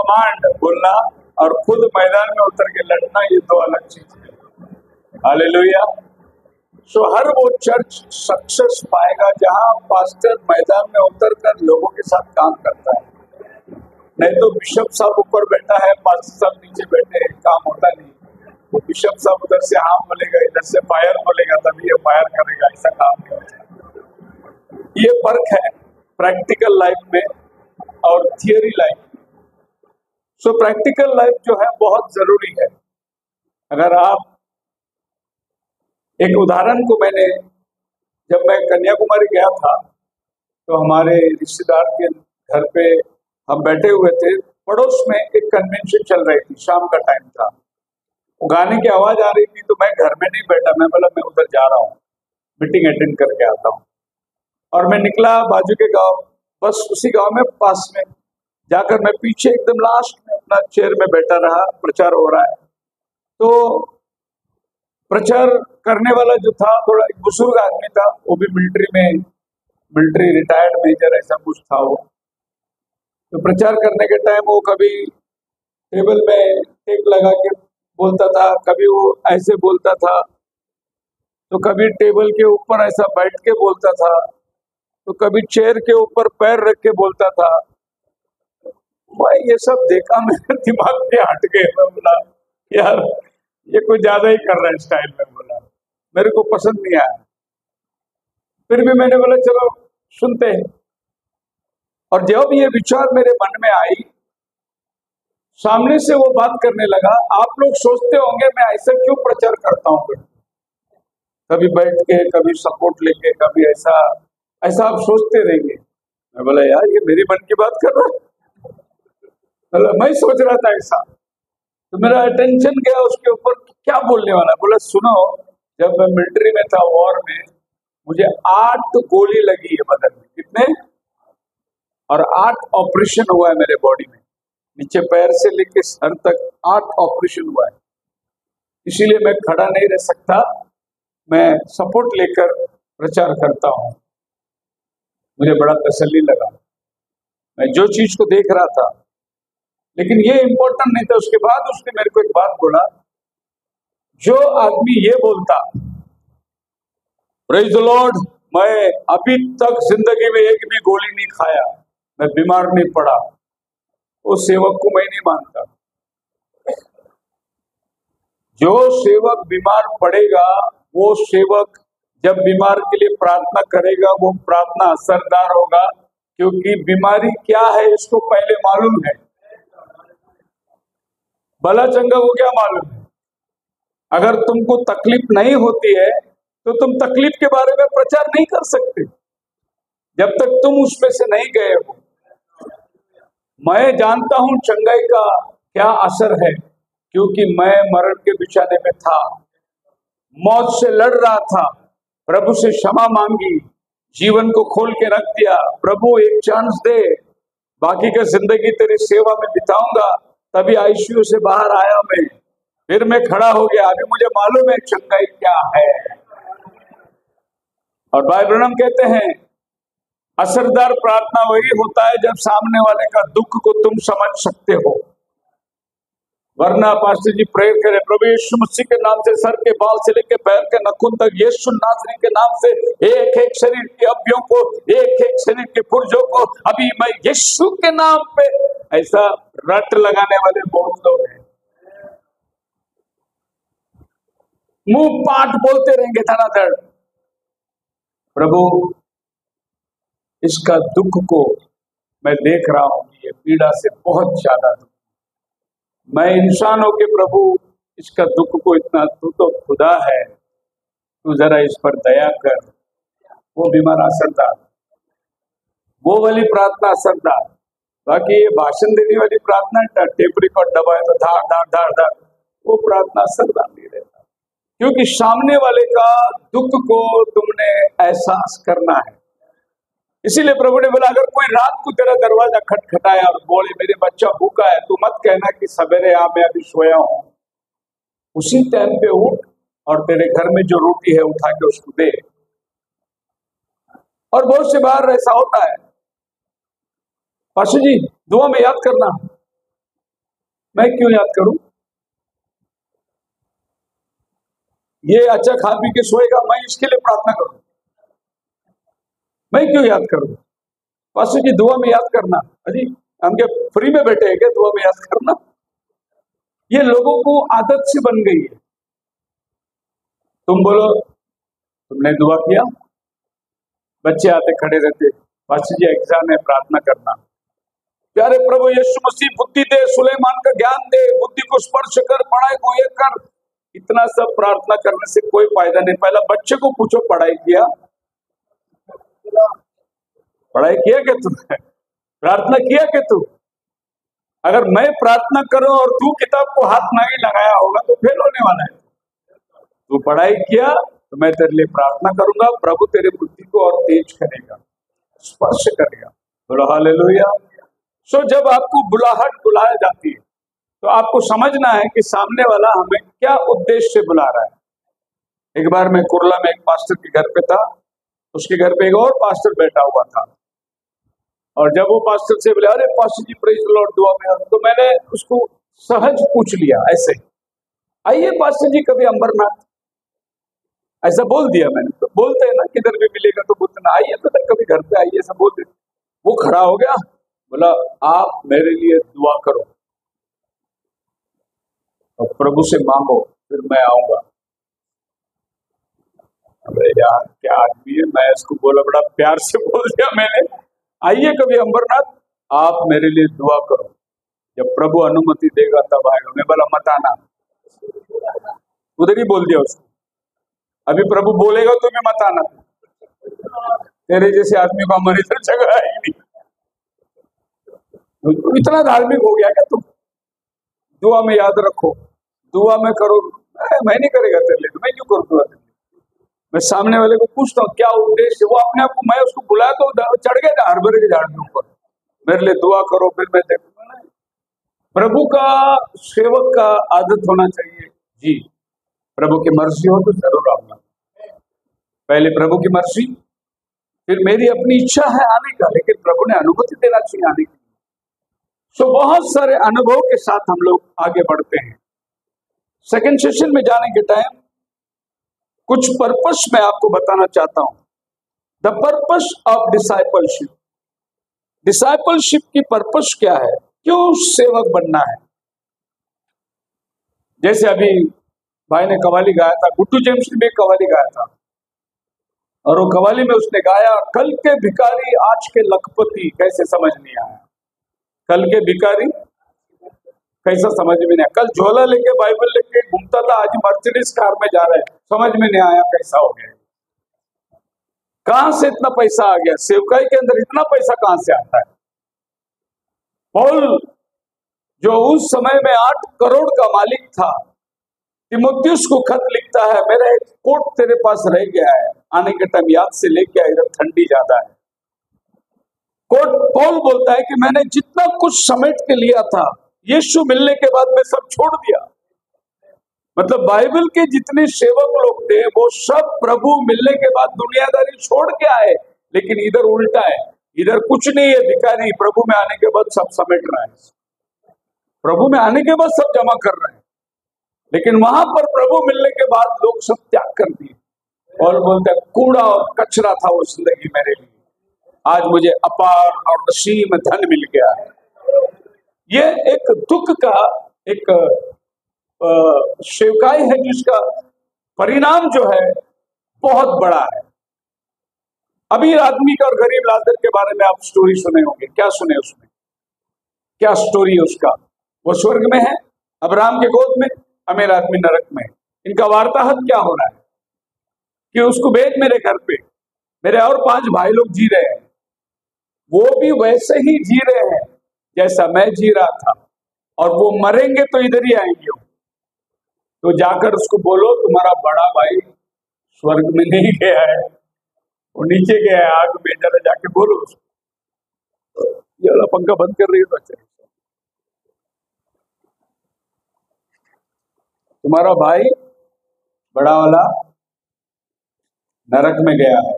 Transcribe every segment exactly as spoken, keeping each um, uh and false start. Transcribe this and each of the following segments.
Command बोलना और खुद मैदान में उतर के लड़ना, ये दो अलग चीज है। हालेलुया। सो हर वो चर्च सक्सेस पाएगा जहां पास्टर मैदान में उतर कर लोगों के साथ काम करता है। नहीं तो बिशप साहब ऊपर बैठा है, पास्टर साहब नीचे बैठे हैं, काम होता नहीं। वो बिशप साहब उधर से हाँ बोलेगा, इधर से फायर बोलेगा, तभी ये फायर करेगा, ऐसा काम नहीं होता। ये फर्क है प्रैक्टिकल लाइफ में और थियरी लाइफ में। सो प्रैक्टिकल लाइफ जो है बहुत जरूरी है। अगर आप एक उदाहरण को, मैंने जब मैं कन्याकुमारी गया था तो हमारे रिश्तेदार के घर पे हम बैठे हुए थे, पड़ोस में एक कन्वेंशन चल रही थी, शाम का टाइम था, वो गाने की आवाज आ रही थी, तो मैं घर में नहीं बैठा, मैं बोला मैं उधर जा रहा हूँ, मीटिंग अटेंड करके आता हूँ। और मैं निकला बाजू के गांव, बस उसी गांव में पास में जाकर मैं पीछे एकदम लास्ट में अपना चेयर में बैठा रहा, प्रचार हो रहा है। तो प्रचार करने वाला जो था थोड़ा एक बुजुर्ग आदमी था, वो भी मिलिट्री में, मिलिट्री रिटायर्ड मेजर ऐसा कुछ था वो। तो प्रचार करने के टाइम वो कभी टेबल में टेप लगा के बोलता था, कभी वो ऐसे बोलता था, तो कभी टेबल के ऊपर ऐसा बैठ के बोलता था, तो कभी चेयर के ऊपर पैर रख के बोलता था। भाई ये सब देखा, मेरे दिमाग पे हट गए। मैं बोला यार ये कुछ ज्यादा ही कर रहा है स्टाइल में, बोला मेरे को पसंद नहीं आया। फिर भी मैंने बोला चलो सुनते हैं। और जब ये विचार मेरे मन में आई, सामने से वो बात करने लगा। आप लोग सोचते होंगे मैं ऐसा क्यों प्रचार करता हूँ, कभी बैठ के, कभी सपोर्ट लेके, कभी ऐसा ऐसा आप सोचते रहेंगे। मैं बोला यार ये मेरी मन की बात कर रहा है, बोला मैं सोच रहा था ऐसा। तो मेरा अटेंशन गया उसके ऊपर, क्या बोलने वाला। बोला सुनो, जब मैं मिलिट्री में था, वॉर में, मुझे आठ गोली लगी है बदन में। कितने? और आठ ऑपरेशन हुआ है मेरे बॉडी में, नीचे पैर से लेके सर तक आठ ऑपरेशन हुआ है। इसीलिए मैं खड़ा नहीं रह सकता, मैं सपोर्ट लेकर प्रचार करता हूँ। मुझे बड़ा तसल्ली लगा, मैं जो चीज को देख रहा था, लेकिन ये इम्पोर्टेंट नहीं था। उसके बाद उसने मेरे को एक बात बोला, जो आदमी ये बोलता प्रेज द लॉर्ड, मैं अभी तक जिंदगी में एक भी गोली नहीं खाया, मैं बीमार नहीं पड़ा, उस सेवक को मैं नहीं मानता। जो सेवक बीमार पड़ेगा, वो सेवक जब बीमार के लिए प्रार्थना करेगा, वो प्रार्थना असरदार होगा, क्योंकि बीमारी क्या है इसको पहले मालूम है। भला चंगा को क्या मालूम है। अगर तुमको तकलीफ नहीं होती है तो तुम तकलीफ के बारे में प्रचार नहीं कर सकते, जब तक तुम उसमें से नहीं गए हो। मैं जानता हूं चंगाई का क्या असर है, क्योंकि मैं मरण के बिछाने में था, मौत से लड़ रहा था, प्रभु से क्षमा मांगी, जीवन को खोल के रख दिया, प्रभु एक चांस दे, बाकी का जिंदगी तेरी सेवा में बिताऊंगा। तभी आईसीयू से बाहर आया मैं, फिर मैं खड़ा हो गया। अभी मुझे मालूम है चंगाई क्या है। और भाई ब्रनम कहते हैं असरदार प्रार्थना वही होता है जब सामने वाले का दुख को तुम समझ सकते हो। वरना पास्टर जी प्रेयर करें, प्रभु यीशु मसीह के नाम से सर के बाल से लेकर पैर के नखून तक, यीशु नासरी के नाम से एक एक शरीर के अवयवों को, एक एक शरीर के पुर्जों को अभी मैं यीशु के नाम पे, ऐसा रट लगाने वाले बहुत लोग हैं। मुंह पाठ बोलते रहेंगे धड़ाधड़। प्रभु इसका दुख को मैं देख रहा हूं, ये पीड़ा से बहुत ज्यादा दुख, मैं इंसान हो के प्रभु इसका दुख को इतना, तू तो खुदा है, तू जरा इस पर दया कर। वो बीमार असरदार, वो वाली प्रार्थना असरदार। बाकी ये भाषण देने वाली प्रार्थना, टेप रिकॉर्ड दबाए तो धार धार धार धार, वो प्रार्थना असरदार नहीं रहता, क्योंकि सामने वाले का दुख को तुमने एहसास करना है। इसीलिए प्रभु ने बोला, अगर कोई रात को तेरा दरवाजा खटखटाया और बोले मेरे बच्चा भूखा है, तो मत कहना कि सवेरे आ मैं अभी सोया हूं। उसी टाइम पे उठ और तेरे घर में जो रोटी है उठा के उसको दे। और बहुत से बार ऐसा होता है, पाशा जी दुआ में याद करना, मैं क्यों याद करूं? ये अच्छा खा पी के सोएगा, मैं इसके लिए प्रार्थना करूं? मैं क्यों याद करूं? पास्टर जी दुआ में याद करना, अजी हम क्या फ्री में बैठे हैं क्या दुआ में याद करना? ये लोगों को आदत से बन गई है। तुम बोलो तुमने दुआ किया, बच्चे आते खड़े रहते, पास्टर जी एग्जाम में प्रार्थना करना। प्यारे प्रभु यीशु मसीह बुद्धि दे, सुलेमान का ज्ञान दे, बुद्धि को स्पर्श कर, पढ़ाई को ये कर। इतना सब प्रार्थना करने से कोई फायदा नहीं। पहला बच्चे को पूछो पढ़ाई किया, पढ़ाई किया क्या तूने? प्रार्थना किया क्या तू? अगर मैं प्रार्थना करूं और तू किताब को हाथ नहीं लगाया होगा तो फेल होने वाला है। तू पढ़ाई किया तो मैं तेरे लिए प्रार्थना करूंगा, प्रभु तेरे बुद्धि को और तेज करेगा, स्पर्श करेगा। बोलो हालेलुया। सो जब आपको बुलाहट बुलाया जाती है तो आपको समझना है कि सामने वाला हमें क्या उद्देश्य से बुला रहा है। एक बार मैं कुरला में एक पास्टर के घर पे था, उसके घर पे एक और पास्टर बैठा हुआ था, और जब वो पास्टर से बोले अरे pastor ji praise the lord दुआ में, तो मैंने उसको सहज पूछ लिया ऐसे, आइए पास्टर जी कभी अंबरनाथ, ऐसा बोल दिया मैंने। तो बोलते हैं ना किधर भी मिलेगा तो बोलते ना आइए तो कभी घर पे आइए, ऐसा बोल देते। वो खड़ा हो गया, बोला आप मेरे लिए दुआ करो और प्रभु से मांगो, फिर मैं आऊंगा। अबे यार क्या आदमी है। मैं इसको बोला, बड़ा प्यार से बोल दिया मैंने, आइए कभी अंबरनाथ, आप मेरे लिए दुआ करो, जब प्रभु अनुमति देगा तब आएगा। मैं बोला मत आना, उधर ही बोल दिया उसको, अभी प्रभु बोलेगा तो मैं मत आना, तेरे जैसे आदमी को हमारी इधर जगह है ही नहीं। इतना धार्मिक हो गया क्या तुम? दुआ में याद रखो, दुआ में करो, मैं नहीं करेगा तेरे लिए, मैं क्यों करूँ दुआ तेरे लिए? मैं सामने वाले को पूछता हूँ क्या उद्देश्य, वो अपने आप को, मैं उसको बुलाया तो चढ़ गया हरभरे के झाड़ के ऊपर, मेरे लिए दुआ करो फिर मैं देखूंगा। प्रभु का सेवक का आदत होना चाहिए जी, प्रभु की मर्जी हो तो जरूर आऊंगा। पहले प्रभु की मर्जी, फिर मेरी अपनी इच्छा है आने का, लेकिन प्रभु ने अनुमति देना चाहिए आने की। सो बहुत सारे अनुभव के साथ हम लोग आगे बढ़ते हैं। सेकंड सेशन में जाने के टाइम कुछ पर्पस मैं आपको बताना चाहता हूं। The purpose of discipleship, discipleship की पर्पस क्या है, क्यों सेवक बनना है। जैसे अभी भाई ने कवाली गाया था, गुड्डू जेम्स ने भी कवाली गाया था, और वो कवाली में उसने गाया कल के भिखारी आज के लखपति, कैसे समझ नहीं आया। कल के भिखारी कैसा समझ में नहीं आया, कल झोला लेके बाइबल लेके घूमता था, आज मर्सिडीज कार में जा रहे हैं, समझ में नहीं आया कैसा हो गया, कहां से इतना पैसा आ गया, सेवकाई के अंदर इतना पैसा कहां से आता है। पौल जो उस समय में आठ करोड़ का मालिक था, तिमुथियुस को खत लिखता है, मेरा एक कोट तेरे पास रह गया है, आने के टाइम याद से लेके आए, इधर ठंडी ज्यादा है। कोट पौल बोलता है कि मैंने जितना कुछ समेट के लिया था, यीशु मिलने के बाद मैं सब छोड़ दिया। मतलब बाइबल के जितने सेवक लोग थे वो सब प्रभु मिलने के बाद दुनियादारी छोड़ के आए, लेकिन इधर उल्टा है, इधर कुछ नहीं है भिखारी, प्रभु में आने के बाद सब समेट रहा है, प्रभु में आने के बाद सब जमा कर रहे हैं, लेकिन वहां पर प्रभु मिलने के बाद लोग सब त्याग कर दिए। और बोलते हैं कूड़ा और कचरा था वो जिंदगी मेरे लिए, आज मुझे अपार और असीम धन मिल गया है। ये एक दुख का एक सेवकाई है जिसका परिणाम जो है बहुत बड़ा है। अमीर आदमी का और गरीब लाजर के बारे में आप स्टोरी सुने होंगे, क्या सुने उसमें, क्या स्टोरी है उसका। वो स्वर्ग में है अब्राहम के गोद में, अमीर आदमी नरक में। इनका वार्ताहत क्या हो रहा है कि उसको भेज मेरे घर पे, मेरे और पांच भाई लोग जी रहे हैं, वो भी वैसे ही जी रहे हैं जैसा मैं जी रहा था, और वो मरेंगे तो इधर ही आएंगे। तो जाकर उसको बोलो तुम्हारा बड़ा भाई स्वर्ग में नहीं गया है, वो नीचे गया है आग में, जरा जाके बोलो उसको। ये वाला पंखा बंद कर रही है तो अच्छा, तुम्हारा भाई बड़ा वाला नरक में गया है।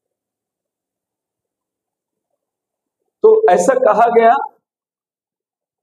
तो ऐसा कहा गया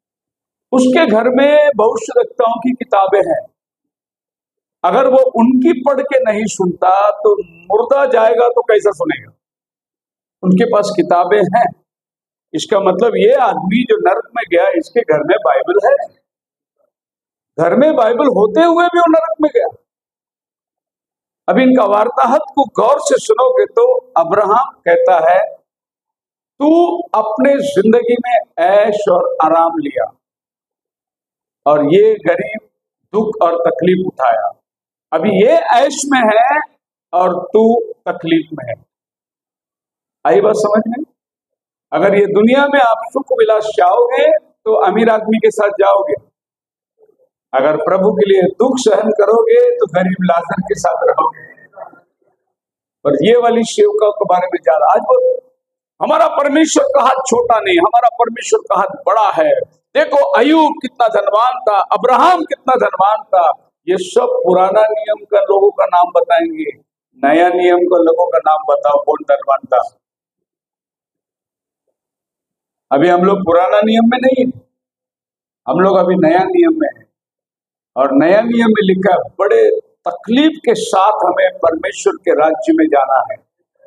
उसके घर में भविष्यवक्ताओं की किताबें हैं। अगर वो उनकी पढ़ के नहीं सुनता तो मुर्दा जाएगा तो कैसा सुनेगा? उनके पास किताबें हैं, इसका मतलब ये आदमी जो नरक में गया इसके घर में बाइबल है। घर में बाइबल होते हुए भी वो नरक में गया। अब इनका वार्ताहत को गौर से सुनोगे तो अब्राहम कहता है, तू अपने जिंदगी में ऐश और आराम लिया और ये गरीब दुख और तकलीफ उठाया। अभी ये ऐश में है और तू तकलीफ में है। आई बात समझ में? अगर ये दुनिया में आप सुख विलास चाहोगे तो अमीर आदमी के साथ जाओगे, अगर प्रभु के लिए दुख सहन करोगे तो गरीब लाजर के साथ रहोगे। और ये वाली सेवका के बारे में ज्यादा आज वो हमारा परमेश्वर का हाथ छोटा नहीं, हमारा परमेश्वर का हाथ बड़ा है। देखो अयूब कितना धनवान था, अब्राहम कितना धनवान था। ये सब पुराना नियम का लोगों का नाम बताएंगे, नया नियम का लोगों का नाम बताओ कौन धनवान था। अभी हम लोग पुराना नियम में नहीं, हम लोग अभी नया नियम में है। और नया नियम में लिखा है बड़े तकलीफ के साथ हमें परमेश्वर के राज्य में जाना है।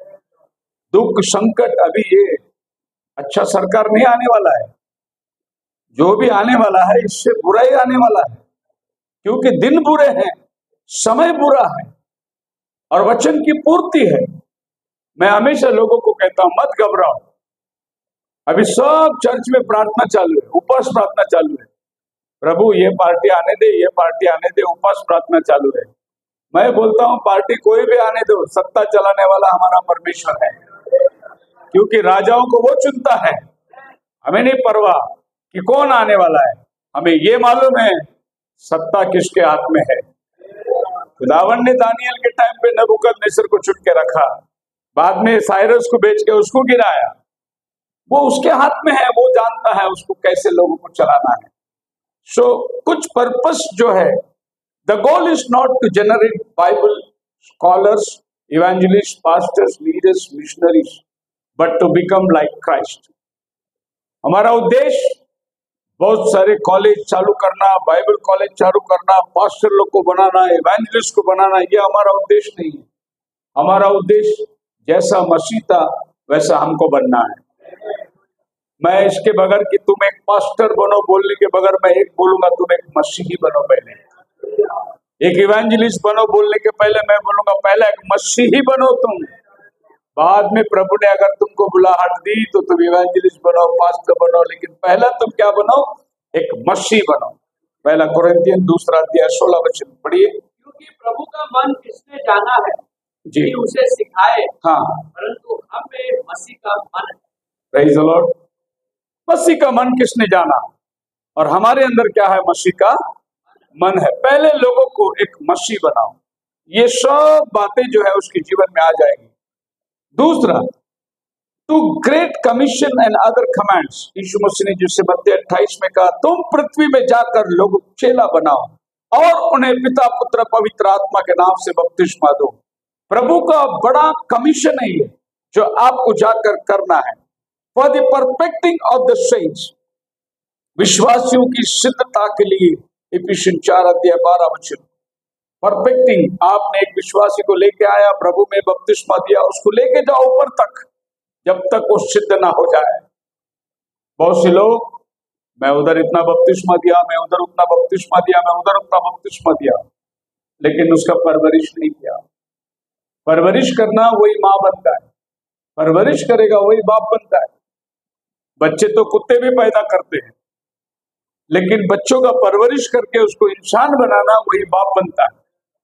दुख संकट, अभी ये अच्छा सरकार नहीं आने वाला है, जो भी आने वाला है इससे बुरा ही आने वाला है, क्योंकि दिन बुरे हैं, समय बुरा है और वचन की पूर्ति है। मैं हमेशा लोगों को कहता हूं मत घबराओ। अभी सब चर्च में प्रार्थना चालू है, उपवास प्रार्थना चालू है। प्रभु ये पार्टी आने दे, ये पार्टी आने दे, उपवास प्रार्थना चालू है। मैं बोलता हूं पार्टी कोई भी आने दो, सत्ता चलाने वाला हमारा परमेश्वर है, क्योंकि राजाओं को वो चुनता है। हमें नहीं परवाह कि कौन आने वाला है, हमें ये मालूम है सत्ता किसके हाथ में है। खुदावन ने दानियल के टाइम पे नबूकदनेस्सर को चुन के रखा, बाद में साइरस को बेच के उसको गिराया। वो उसके हाथ में है, वो जानता है उसको कैसे लोगों को चलाना है। सो so, कुछ पर्पस जो है, the goal is not to generate Bible scholars, evangelists, pastors, leaders, missionaries, but to become like Christ. हमारा उद्देश्य बहुत सारे कॉलेज चालू करना, बाइबल कॉलेज चालू करना, पास्टर लोग को बनाना, इवेंजलिस्ट को बनाना, ये हमारा उद्देश्य नहीं है। हमारा उद्देश्य जैसा मसीह था वैसा हमको बनना है। मैं इसके बगैर कि तुम एक पास्टर बनो बोलने के बगैर मैं एक बोलूंगा, तुम एक मसीही बनो। पहले एक इवेंजलिस्ट बनो बोलने के पहले मैं बोलूंगा पहले एक मसीही बनो तुम। बाद में प्रभु ने अगर तुमको बुलाहट दी तो तुम इवेंजलिस्ट बनो, पास्टर बनो, लेकिन पहला तुम क्या बनो? एक मसीही बनो। पहला कुरिन्थियन दूसरा अध्याय सोलह वचन पढ़िए। क्योंकि प्रभु का मन किसने जाना है जी, कि उसे सिखाए, हाँ, परंतु हम में मसीह का मन है। Praise the Lord. मसीह का मन किसने जाना? और हमारे अंदर क्या है? मसीह का मन है। पहले लोगों को एक मसीह बनाओ, ये सब बातें जो है उसके जीवन में आ जाएगी। दूसरा, to great commission and other commands, यीशु मसीह ने जिससे मत्ती अट्ठाईस में कहा तुम पृथ्वी में जाकर लोगों को चेला बनाओ और उन्हें पिता पुत्र पवित्र आत्मा के नाम से बपतिस्मा दो। प्रभु का बड़ा कमीशन है ये जो आपको जाकर करना है। For the perfecting of the saints, विश्वासियों की सिद्धता के लिए, इफिसियन चार अध्याय बारह वचन। परफेक्टिंग, आपने एक विश्वासी को लेके आया, प्रभु में बपतिस्मा दिया, उसको लेके जाओ ऊपर तक जब तक वो सिद्ध ना हो जाए। बहुत से लोग मैं उधर इतना बपतिस्मा दिया, मैं उधर उतना बपतिस्मा दिया, मैं उधर उतना बपतिस्मा दिया, लेकिन उसका परवरिश नहीं किया। परवरिश करना वही माँ बनता है, परवरिश करेगा वही बाप बनता है। बच्चे तो कुत्ते भी पैदा करते हैं, लेकिन बच्चों का परवरिश करके उसको इंसान बनाना वही बाप बनता है।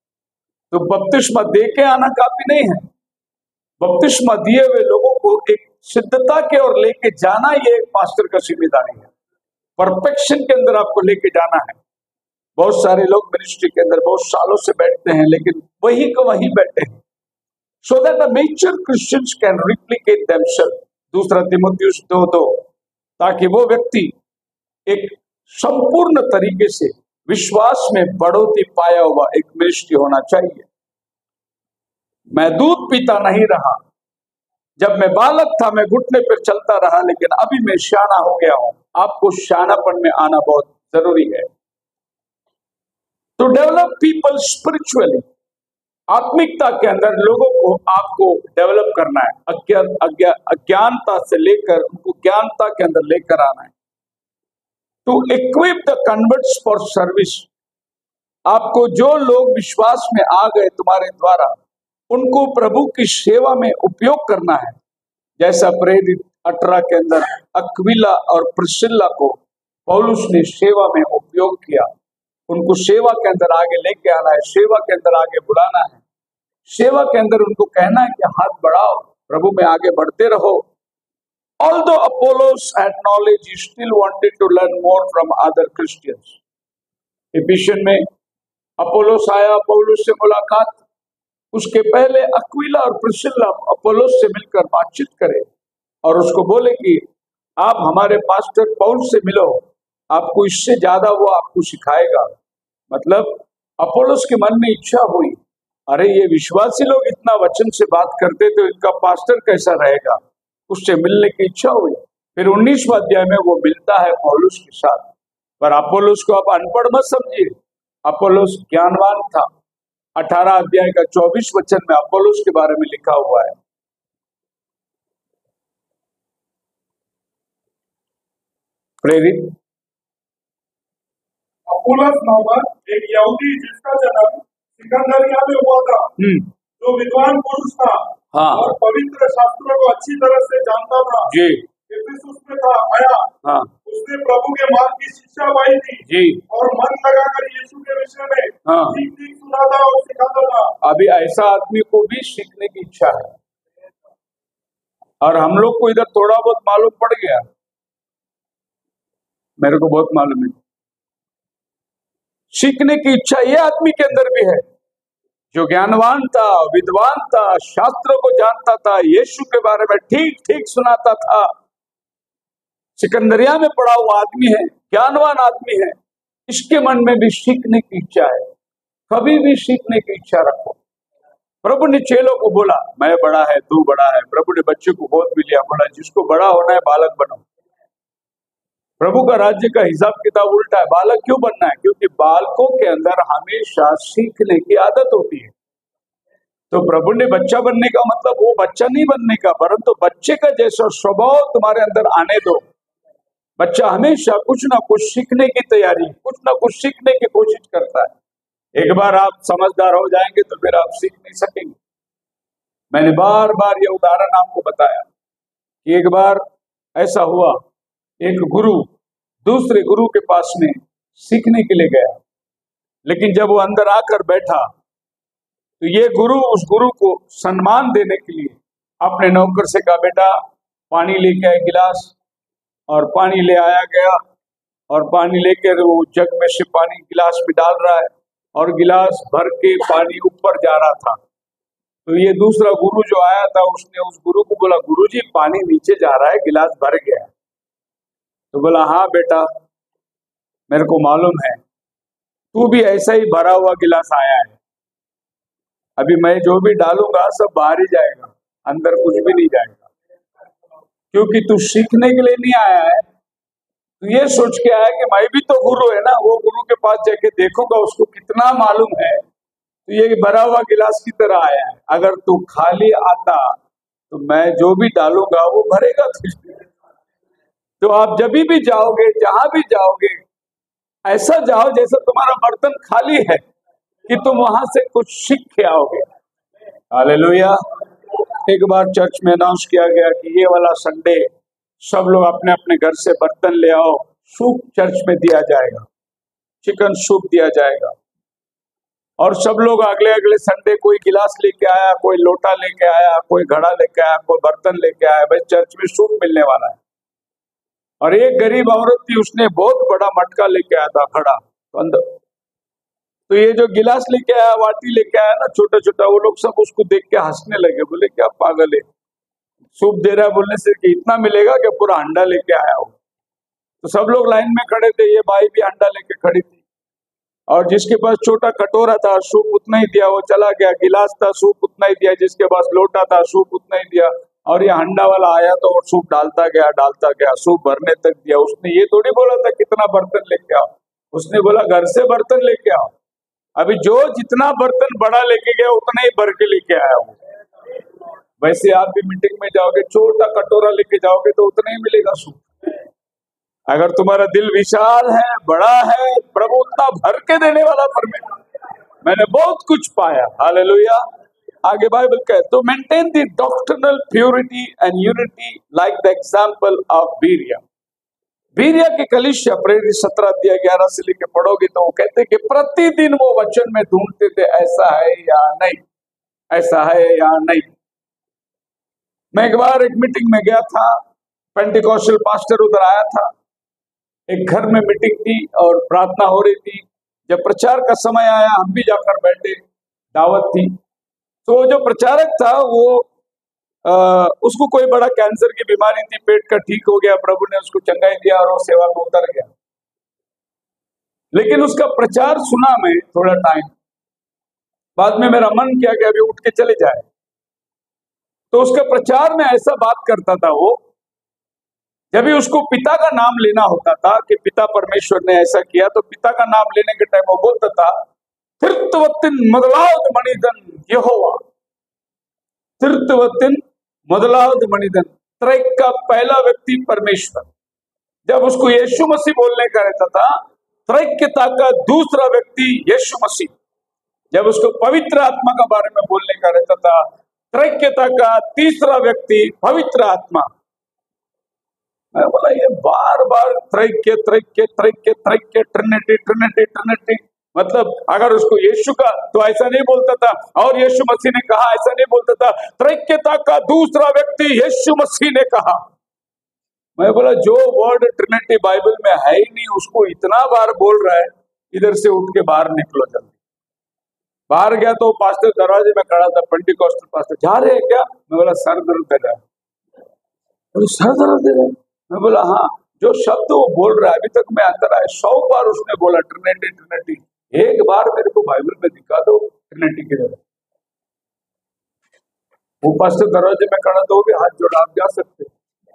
तो बपतिस्मा दे के आना काफी नहीं है, बपतिस्मा दिए हुए लोगों को एक सिद्धता के और लेके जाना, ये एक पास्टर का जिम्मेदारी है। परफेक्शन के अंदर आपको लेके जाना है। बहुत सारे लोग मिनिस्ट्री के अंदर बहुत सालों से बैठते हैं, लेकिन वही को वहीं बैठे हैं। So that the mature Christians can replicate themselves, दूसरा तीमुथियुस दो दो, ताकि वो व्यक्ति एक संपूर्ण तरीके से विश्वास में बढ़ोतरी पाया हुआ एक मिनिस्ट्री होना चाहिए। मैं दूध पीता नहीं रहा, जब मैं बालक था मैं घुटने पर चलता रहा, लेकिन अभी मैं शाना हो गया हूं। आपको शानापन में आना बहुत जरूरी है। टू डेवलप पीपल स्पिरिचुअली, आत्मिकता के अंदर लोगों को आपको डेवलप करना है, अज्ञान अज्ञा अज्ञानता से लेकर उनको ज्ञानता के अंदर लेकर आना है। To equip the converts for service, आपको जो लोग विश्वास में आ गए तुम्हारे द्वारा, उनको प्रभु की सेवा में उपयोग करना है। जैसा प्रेरित अठारह के अंदर अक्विला और प्रिस्किल्ला को पौलुस ने सेवा में उपयोग किया, उनको सेवा के अंदर आगे लेके आना है, सेवा के अंदर आगे बुलाना है, सेवा के अंदर उनको कहना है कि हाथ बढ़ाओ, प्रभु में आगे बढ़ते रहो। Although Apollos had knowledge, he still wanted to learn more from other Christians. Ephesian में अपोलोस आया, पौलुस से मुलाकात, उसके पहले अक्विला और प्रिस्किल्ला अपोलोस से मिलकर बातचीत करे और उसको बोले कि आप हमारे पास्टर पौलुस से मिलो, आपको इससे ज्यादा वो आपको सिखाएगा। मतलब अपोलोस के मन में इच्छा हुई, अरे ये विश्वासी लोग इतना वचन से बात करते तो इनका पास्टर कैसा रहेगा, उससे मिलने की इच्छा हुई। फिर उन्नीसवां अध्याय में वो मिलता है पौलुस के साथ। पर अपोलोस को आप अनपढ़ मत समझिए, अपोलोस ज्ञानवान था। अठारह अध्याय का चौबीस वचन में अपोलोस के बारे में लिखा हुआ है। प्रेरित अपोलोस नामक एक यहूदी जिसका जन्म सिकंदरिया में हुआ था, जो विद्वान पुरुष था हाँ और पवित्र शास्त्रों को अच्छी तरह से जानता था, जी इफिसुस में था आया। हाँ उसने प्रभु के मार्ग की शिक्षा पाई थी जी और मन लगाकर यीशु के विषय में हाँ ठीक ठीक सुनाता और सिखाता था। अभी ऐसा आदमी को भी सीखने की इच्छा है, और हम लोग को इधर थोड़ा बहुत मालूम पड़ गया, मेरे को बहुत मालूम है। सीखने की इच्छा ये आदमी के अंदर भी है, जो ज्ञानवान था, विद्वान था, शास्त्रों को जानता था, यीशु के बारे में ठीक ठीक सुनाता था, सिकंदरिया में पड़ा हुआ आदमी है, ज्ञानवान आदमी है, इसके मन में भी सीखने की इच्छा है। कभी भी सीखने की इच्छा रखो। प्रभु ने चेलों को बोला, मैं बड़ा है तू बड़ा है। प्रभु ने बच्चे को गोद भी लिया, बोला जिसको बड़ा होना है बालक बनो। प्रभु का राज्य का हिसाब किताब उल्टा है। बालक क्यों बनना है? क्योंकि बालकों के अंदर हमेशा सीखने की आदत होती है। तो प्रभु ने बच्चा बनने का मतलब वो बच्चा नहीं बनने का, परंतु तो बच्चे का जैसा स्वभाव तुम्हारे अंदर आने दो। बच्चा हमेशा कुछ ना कुछ सीखने की तैयारी, कुछ ना कुछ सीखने की कोशिश करता है। एक बार आप समझदार हो जाएंगे तो फिर आप सीख नहीं सकेंगे। मैंने बार बार ये उदाहरण आपको बताया कि एक बार ऐसा हुआ, एक गुरु दूसरे गुरु के पास में सीखने के लिए गया, लेकिन जब वो अंदर आकर बैठा तो ये गुरु उस गुरु को सम्मान देने के लिए अपने नौकर से कहा, बेटा पानी लेके आए गिलास, और पानी ले आया गया, और पानी लेकर वो जग में से पानी गिलास में डाल रहा है, और गिलास भर के पानी ऊपर जा रहा था। तो ये दूसरा गुरु जो आया था उसने उस गुरु को बोला, गुरुजी पानी नीचे जा रहा है, गिलास भर गया। तो बोला, हाँ बेटा मेरे को मालूम है, तू भी ऐसा ही भरा हुआ गिलास आया है। अभी मैं जो भी डालूंगा सब बाहर ही जाएगा, अंदर कुछ भी नहीं जाएगा, क्योंकि तू सीखने के लिए नहीं आया है। तू ये सोच के आया कि मैं भी तो गुरु है ना, वो गुरु के पास जाके देखूंगा उसको कितना मालूम है। तो ये भरा हुआ गिलास की तरह आया है। अगर तू खाली आता तो मैं जो भी डालूंगा वो भरेगा तुझे। तो आप जब भी जाओगे, जहां भी जाओगे, ऐसा जाओ जैसे तुम्हारा बर्तन खाली है, कि तुम वहां से कुछ सीख के आओगे। हालेलुया। एक बार चर्च में अनाउंस किया गया कि ये वाला संडे सब लोग अपने अपने घर से बर्तन ले आओ, सूप चर्च में दिया जाएगा, चिकन सूप दिया जाएगा। और सब लोग अगले अगले संडे कोई गिलास लेके आया, कोई लोटा लेके आया, कोई घड़ा लेके आया, कोई बर्तन लेके आया, भाई चर्च में सूप मिलने वाला है। और एक गरीब औरत थी, उसने बहुत बड़ा मटका लेके आया था घड़ा अंदर। तो ये जो गिलास लेके आया, वाटी लेके आया ना छोटा छोटा, वो लोग सब उसको देख के हंसने लगे, बोले क्या पागल है, सूप दे रहा है बोलने से कि इतना मिलेगा कि पूरा अंडा लेके आया हो। तो सब लोग लाइन में खड़े थे, ये बाई भी अंडा लेके खड़ी थी, और जिसके पास छोटा कटोरा था सूप उतना ही दिया, वो चला गया। गिलास था, सूप उतना ही दिया। जिसके पास लोटा था, सूप उतना ही दिया। और ये अंडा वाला आया तो वो सूप डालता गया डालता गया, सूप भरने तक दिया। उसने ये थोड़ी बोला था कितना बर्तन लेके आओ, उसने बोला घर से बर्तन लेके आओ। अभी जो जितना बर्तन बड़ा लेके गया उतना ही भर के लेके आया हूँ। वैसे आप भी मीटिंग में जाओगे, छोटा कटोरा लेके जाओगे तो उतना ही मिलेगा सूप। अगर तुम्हारा दिल विशाल है, बड़ा है, प्रभु उतना भर के देने वाला परमेश्वर। मैंने बहुत कुछ पाया। हालेलुया। आगे बाइबल कहते to maintain the doctrinal purity and unity like the example of Berea. Berea की कलीसिया प्रेरित सत्रह अध्याय ग्यारह से लेके पढ़ोगे तो वो कहते कि प्रतिदिन वो वचन में ढूंढते थे ऐसा है या नहीं, ऐसा है या नहीं। मैं एक बार एक मीटिंग में गया था, पेंटिकॉस्टल पास्टर उधर आया था, एक घर में मीटिंग थी और प्रार्थना हो रही थी। जब प्रचार का समय आया हम भी जाकर बैठे, दावत थी। तो जो प्रचारक था वो आ, उसको कोई बड़ा कैंसर की बीमारी थी, पेट का ठीक हो गया, प्रभु ने उसको चंगाई दिया और वो सेवा में उतर गया। लेकिन उसका प्रचार सुना मैं थोड़ा टाइम बाद में, मेरा मन किया कि अभी उठ के चले जाए। तो उसके प्रचार में ऐसा बात करता था वो, जब भी उसको पिता का नाम लेना होता था कि पिता परमेश्वर ने ऐसा किया, तो पिता का नाम लेने के टाइम वो बोलता था तिर्तवत्तिन मदलावद मणिधन यहोवा, तिर्तवत्तिन मदलावद मणिधन, त्रैक का पहला व्यक्ति परमेश्वर। जब उसको यीशु मसीह बोलने का रहता था, त्रैक्यता का दूसरा व्यक्ति यीशु मसीह। जब उसको पवित्र आत्मा का बारे में बोलने का रहता था, त्रैक्यता का तीसरा व्यक्ति पवित्र आत्मा। मैं बोला ये बार बार त्रैक्य त्रैक्य त्रैक्य त्रैक्य ट्रिनिटी ट्रिनिटी ट्रिनिटी, मतलब अगर उसको यीशु का तो ऐसा नहीं बोलता था, और यीशु मसीह ने कहा ऐसा नहीं बोलता था, त्रैक्यता का दूसरा व्यक्ति यीशु मसीह ने कहा। मैं बोला जो वर्ड ट्रिनिटी बाइबल में है ही नहीं, उसको इतना बार बोल रहा है, इधर से उठ के बाहर निकलो जल्दी। बाहर गया तो पास्टर दरवाजे में खड़ा था, पेंटिकॉस्टल पास्टर, जा रहे हैं क्या? मैं बोला सर दर्द दे रहा है। बोले सर दर्द दे रहा है? मैं बोला हाँ, जो शब्द वो बोल रहा है अभी तक मैं अंदर आया, सौ बार उसने बोला ट्रिनिटी ट्रिनिटी, एक बार मेरे को बाइबल में दिखा दो ट्रिनिटी की जगह। वो पास्टर दरवाजे में खड़ा तो भी हाथ जोड़ा, आप जा सकते,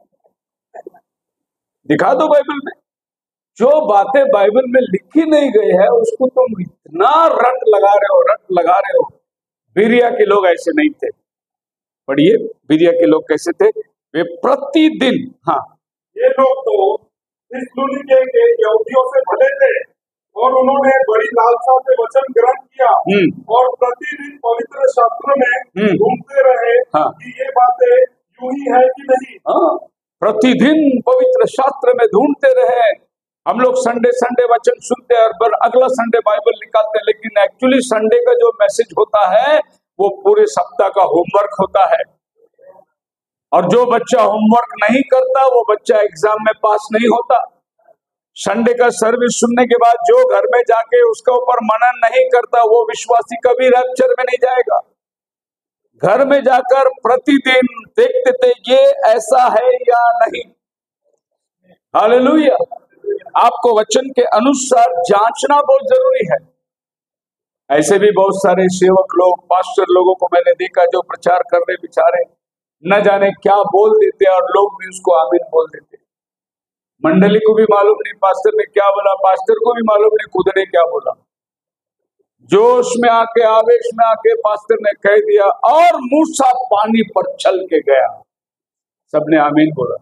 दिखा दो बाइबल में। जो बातें बाइबल में लिखी नहीं गई है उसको तुम इतना रट लगा रहे हो, रट लगा रहे हो। बीरिया के लोग ऐसे नहीं थे। पढ़िए बीरिया के लोग कैसे थे, वे प्रतिदिन, हाँ ये लोग तो इस दुनिया के यहूदियों से भले थे और उन्होंने बड़ी लालसा से वचन ग्रहण किया और प्रतिदिन पवित्र शास्त्र में ढूंढते रहे हाँ। कि ये बातें यूं ही है कि नहीं। हाँ, प्रतिदिन पवित्र शास्त्र में ढूंढते रहे। हम लोग संडे संडे वचन सुनते हैं और अगला संडे बाइबल निकालते हैं, लेकिन एक्चुअली संडे का जो मैसेज होता है वो पूरे सप्ताह का होमवर्क होता है। और जो बच्चा होमवर्क नहीं करता वो बच्चा एग्जाम में पास नहीं होता। संडे का सर्विस सुनने के बाद जो घर में जाके उसके ऊपर मनन नहीं करता वो विश्वासी कभी रैप्चर में नहीं जाएगा। घर में जाकर प्रतिदिन देखते थे ये ऐसा है या नहीं। हालेलुया। आपको वचन के अनुसार जांचना बहुत जरूरी है। ऐसे भी बहुत सारे सेवक लोग, पास्टर लोगों को मैंने देखा जो प्रचार कर रहे बेचारे न जाने क्या बोल देते और लोग भी उसको आमीन बोल देते। मंडली को भी मालूम नहीं पास्टर ने क्या बोला, पास्टर को भी मालूम नहीं खुद ने क्या बोला। जोश में आके, आवेश में आके पास्टर ने कह दिया और मूसा पानी पर चल के गया। सबने आमीन बोला।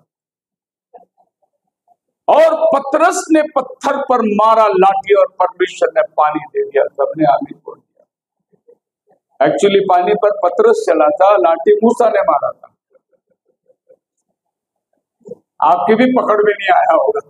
और पतरस ने पत्थर पर मारा लाठी और परमेश्वर ने पानी दे दिया। सबने आमीन बोल दिया। एक्चुअली पानी पर पतरस चला था, लाठी मूसा ने मारा था। आपकी भी पकड़ में नहीं आया होगा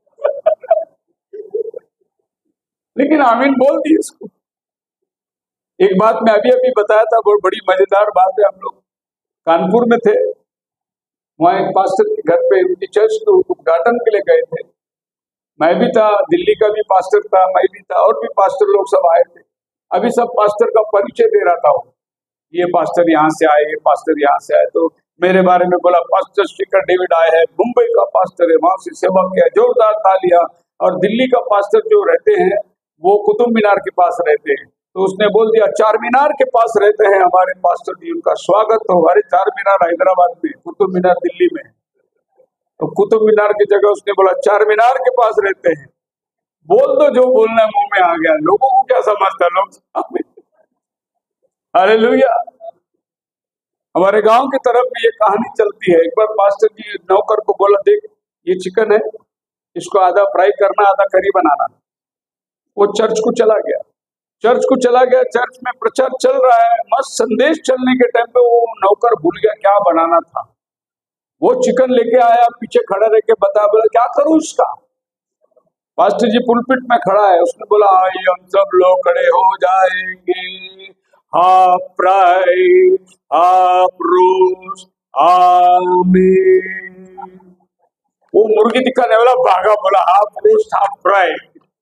लेकिन आमीन बोल दी इसको। एक बात मैं अभी अभी बताया था, बहुत बड़ी मजेदार बात है। हम लोग कानपुर में थे, वहाँ एक पास्टर के घर पे उनकी चर्च को उद्घाटन के लिए गए थे। मैं भी था, दिल्ली का भी पास्टर था, मैं भी था, और भी पास्टर लोग सब आए थे। अभी सब पास्टर का परिचय दे रहा था, ये पास्टर यहाँ से आए, ये पास्टर यहाँ से आए। तो मेरे बारे में बोला पास्टर शिखर डेविड आए हैं, मुंबई का पास्टर है, वहां से सेवा किया, जोरदार तालियां। और दिल्ली का पास्टर जो रहते हैं वो कुतुब मीनार के पास रहते हैं, तो उसने बोल दिया चार मीनार के पास रहते हैं हमारे पास्टर जी, उनका स्वागत हो। हमारे चार मीनार हैदराबाद में, कुतुब मीनार दिल्ली में, तो कुतुब मीनार की जगह उसने बोला चार मीनार के पास रहते हैं। बोल दो जो बोलना है, मुंह में आ गया, लोगों को क्या समझता है लोग। हालेलुया। हमारे गांव की तरफ भी ये कहानी चलती है। एक बार पास्टर जी नौकर को बोला, देख ये चिकन है, इसको आधा फ्राई करना, आधा करी बनाना। वो चर्च को चला गया, चर्च को चला गया, चर्च में प्रचार चल रहा है, मस्त संदेश चलने के टाइम पे वो नौकर भूल गया क्या बनाना था। वो चिकन लेके आया, पीछे खड़ा रह के बता, बोला क्या करूं इसका। पास्टर जी पुलपिट में खड़ा है, उसने बोला आइए हम सब लोग खड़े हो जाएंगे, हाफ फ्राई हाफ रोस्ट आमीन। वो मुर्गी दिखाने वाला भागा, बोला हाफ रोस्ट हाफ फ्राई।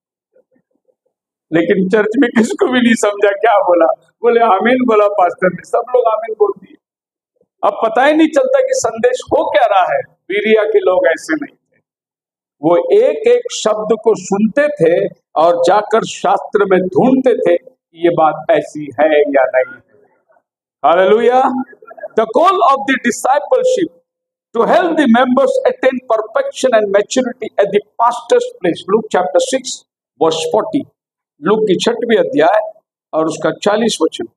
लेकिन चर्च में किसको भी नहीं समझा क्या बोला, बोले आमीन बोला पास्टर ने, सब लोग आमीन बोल दिए। अब पता ही नहीं चलता कि संदेश हो क्या रहा है। बीरिया के लोग ऐसे नहीं थे, वो एक एक शब्द को सुनते थे और जाकर शास्त्र में ढूंढते थे कि ये बात ऐसी है या नहीं है। Hallelujah. The goal of the discipleship to help the members attain perfection and maturity at the pastor's place. Luke chapter six verse forty. Luke की छठवीं अध्याय और उसका चालीस वचन।